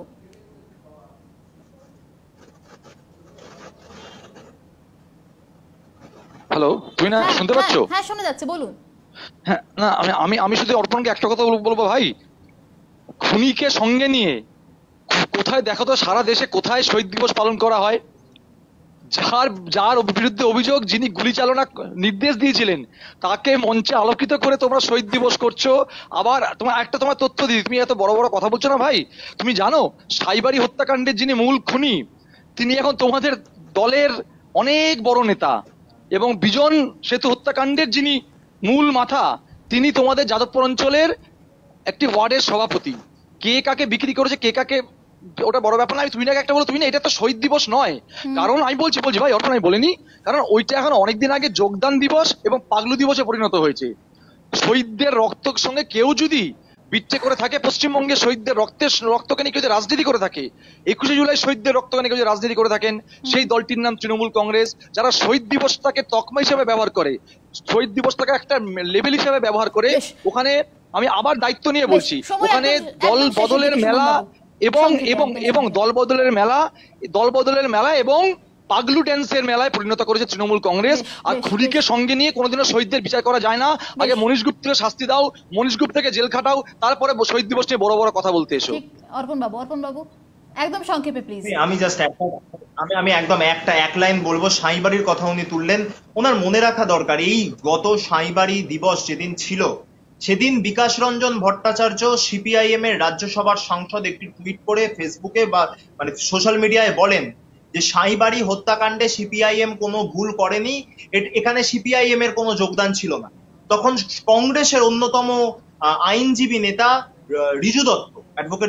হ্যালো, তুই না শুনতে পাচ্ছ? হ্যাঁ শোনা যাচ্ছে, বলুন। হ্যাঁ, না আমি শুধু অর্পণকে একটা কথা বলবো, ভাই, খুনিকে সঙ্গে নিয়ে কোথায় দেখো তো সারা দেশে কোথায় শহীদ দিবস পালন করা হয়? যার বিরুদ্ধে অভিযোগ, যিনি গুলি চালনার নির্দেশ দিয়েছিলেন, তাকে মঞ্চে আলোকিত করে তোমরা শহীদ দিবস করছো। আবার তোমার তথ্য দিই, তুমি এত বড় বড় কথা বলছো না ভাই। তুমি জানো সাইবারি হত্যাকাণ্ডের যিনি মূল খুনি, তিনি এখন তোমাদের দলের অনেক বড় নেতা, এবং বিজন সেতু হত্যাকাণ্ডের যিনি মূল মাথা, তিনি তোমাদের যাদবপুর অঞ্চলের একটি ওয়ার্ডের সভাপতি। কে কাকে বিক্রি করেছে, কে কাকে, ওটা বড় ব্যাপার না। তুমি না একটা বলো, তুমি না এটা তো শহীদ দিবস নয়। কারণ আমি বলছি ভাই, অর্পণ আমি বলিনি, কারণ ওইটা এখন অনেকদিন আগে যোগদান দিবস এবং পাগলু দিবসে পরিণত হয়েছে। শহীদদের রক্তের সঙ্গে কেউ যদি বিচ্ছে করে থাকে, পশ্চিমবঙ্গের শহীদদের রক্তকে নিয়ে কেউ যদি রাজনীতি করে থাকে, 21শে জুলাই শহীদদের রক্তকে নিয়ে কেউ যদি রাজনীতি করে থাকেন, সেই দলটির নাম তৃণমূল কংগ্রেস। যারা শহীদ দিবসটাকে তকমা হিসেবে ব্যবহার করে, শহীদ দিবসটাকে একটা লেভেল হিসেবে ব্যবহার করে, ওখানে আমি আবার দায়িত্ব নিয়ে বলছি, ওখানে দল বদলের মেলা এবং দল বদলের মেলা এবং পাগলু ড্যান্সের মেলায় পরিণত করেছে তৃণমূল কংগ্রেস। আর খুনিকে সঙ্গে নিয়ে কোনোদিনও শহীদদের বিচার করা যায় না। আগে মনীশ গুপ্তকে শাস্তি দাও, মনীশ গুপ্তকে জেল খাটাও, তারপরে শহীদ দিবস নিয়ে বড় বড় কথা বলতে এসো। অর্পণ বাবু একদম সংক্ষেপে প্লিজ। আমি একদম এক লাইন বলবো। সাঁইবাড়ির কথা উনি তুললেন, ওনার মনে রাখা দরকার, এই গত সাঁইবাড়ি দিবস যেদিন ছিল, সেদিন বিকাশ রঞ্জন ভট্টাচার্য সিপিআইএম এর রাজ্যসভার সাংসদ একটি টুইট করে ফেসবুকে বা মানে সোশ্যাল মিডিয়ায় বলেন যে সাঁইবাড়ি হত্যাকাণ্ডে সিপিআইএম কোনো ভুল করেনি, এখানে সিপিআইএম এর কোনো যোগদান ছিল না। তখন কংগ্রেসের অন্যতম আইনজীবী নেতা রিজু দত্ত, অ্যাডভোকেট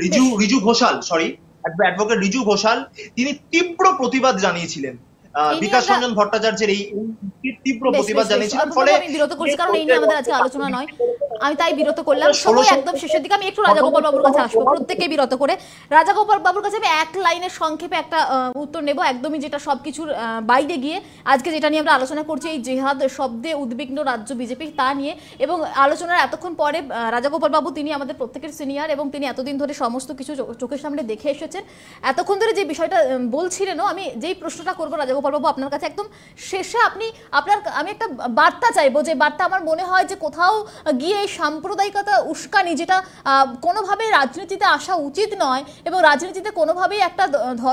রিজু ঘোষাল, তিনি তীব্র প্রতিবাদ জানিয়েছিলেন বিকাশ রঞ্জন ভট্টাচার্যের এই তীব্র প্রতিবাদ জানিয়েছিলেন। ফলে আমি বিরত করছি কারণ এই নিয়ে আমাদের আজকে আলোচনা নয়, আমি তাই বিরত করলাম। সময় একদম শেষের দিকে, আমি একটু রাজাগোপাল বাবুর কাছে আসবো, প্রত্যেককে বিরত করে। রাজাগোপাল বাবুর কাছে আমি এক লাইনের সংক্ষেপে একটা উত্তর নেব, একদমই যেটা সবকিছুর বাইরে গিয়ে আজকে যেটা নিয়ে আমরা আলোচনা করছি, এই জেহাদ শব্দে উদ্বিগ্ন রাজ্য বিজেপি তা নিয়ে। এবং আলোচনার এতক্ষণ পরে রাজাগোপাল বাবু তিনি আমাদের প্রত্যেকের সিনিয়র এবং তিনি এতদিন ধরে সমস্ত কিছু চোখের সামনে দেখে এসেছেন। এতক্ষণ ধরে যে বিষয়টা বলছিলেনও, আমি যেই প্রশ্নটা করবো রাজাগোপাল বাবু আপনার কাছে একদম শেষে, আমি একটা বার্তা চাইবো, যে বার্তা আমার মনে হয় যে কোথাও গিয়ে এই সাম্প্রদায়িকতা উস্কানি, যেটা কোনোভাবেই রাজনীতিতে আসা উচিত নয় এবং রাজনীতিতে কোনোভাবেই একটা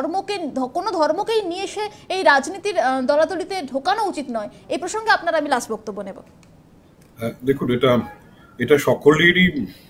কোনো ধর্মকেই নিয়ে এসে এই রাজনীতির দলাদলিতে ঢোকানো উচিত নয়। এই প্রসঙ্গে আপনার আমি লাস্ট বক্তব্য নেব। দেখুন, এটা সকলেরই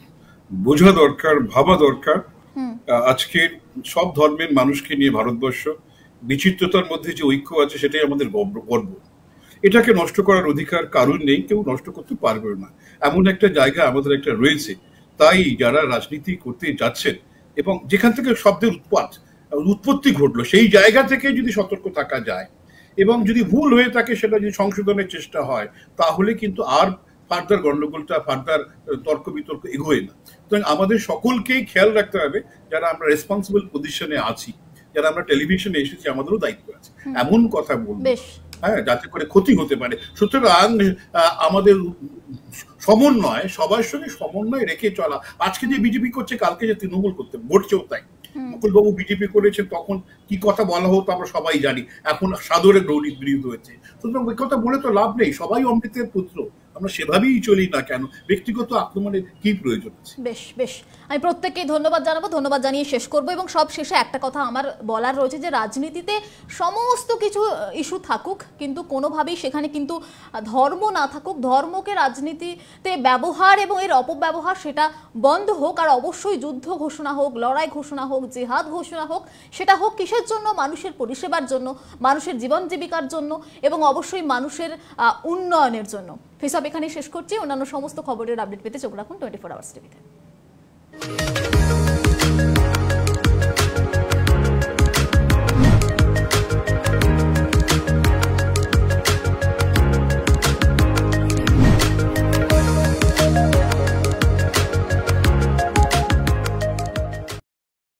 বোঝা দরকার, ভাবা দরকার। আজকে সব ধর্মের মানুষকে নিয়ে ভারতবর্ষ, বিচিত্রতার মধ্যে যে ঐক্য আছে সেটাই আমাদের গর্ব। এটাকে নষ্ট করার অধিকার কারণ নেই, কেউ নষ্ট করতে পারবে না, এমন একটা জায়গা আমাদের একটা রয়েছে। তাই যারা রাজনীতি করতে যাচ্ছেন এবং যেখান থেকে শব্দের উৎপত্তি ঘটলো সেই জায়গা থেকে যদি সতর্ক থাকা যায় এবং যদি ভুল হয়ে থাকে সেটা যদি সংশোধনের চেষ্টা হয়, তাহলে কিন্তু আর ফার্দার গন্ডগোলটা, ফার্দার তর্ক বিতর্ক এগোয় না। সুতরাং আমাদের সকলকেই খেয়াল রাখতে হবে, যারা আমরা রেসপন্সিবল পজিশনে আছি, যারা আমরা টেলিভিশনে এসেছি, আমাদেরও দায়িত্ব আছে এমন কথা বলবো, হ্যাঁ, যাতে করে ক্ষতি হতে পারে। সুতরাং আমাদের সমন্বয়, সবার সঙ্গে সমন্বয় রেখে চলা। আজকে যে বিজেপি করছে, কালকে যে তৃণমূল করতে বলছেও তাই। মুকুলবাবু বিজেপি করেছেন, তখন কি কথা বলা হতো আমরা সবাই জানি, এখন সাদরে বিরোধ হয়েছে। সুতরাং ওই কথা বলে তো লাভ নেই, সবাই অমৃতের পুত্র, আমরা সেভাবেই চলি না কেন, ব্যক্তিগত আক্রমণের কি প্রয়োজন আছে? বেশ বেশ, আমি প্রত্যেককেই ধন্যবাদ জানাবো, ধন্যবাদ জানিয়ে শেষ করবো। এবং সব শেষে একটা কথা আমার বলার রয়েছে, যে রাজনীতিতে সমস্ত কিছু ইস্যু থাকুক, কিন্তু কোনোভাবেই সেখানে কিন্তু ধর্ম না থাকুক। ধর্মকে রাজনীতিতে ব্যবহার এবং এর অপব্যবহার সেটা বন্ধ হোক। আর অবশ্যই যুদ্ধ ঘোষণা হোক, লড়াই ঘোষণা হোক, জিহাদ ঘোষণা হোক, সেটা হোক কিসের জন্য? মানুষের পরিষেবার জন্য, মানুষের জীবন জীবিকার জন্য এবং অবশ্যই মানুষের উন্নয়নের জন্য। ফেস অফ এখানে শেষ করছি। অন্যান্য সমস্ত খবরের আপডেট পেতে চোখ রাখুন 24 আওয়ার্স টিভিতে।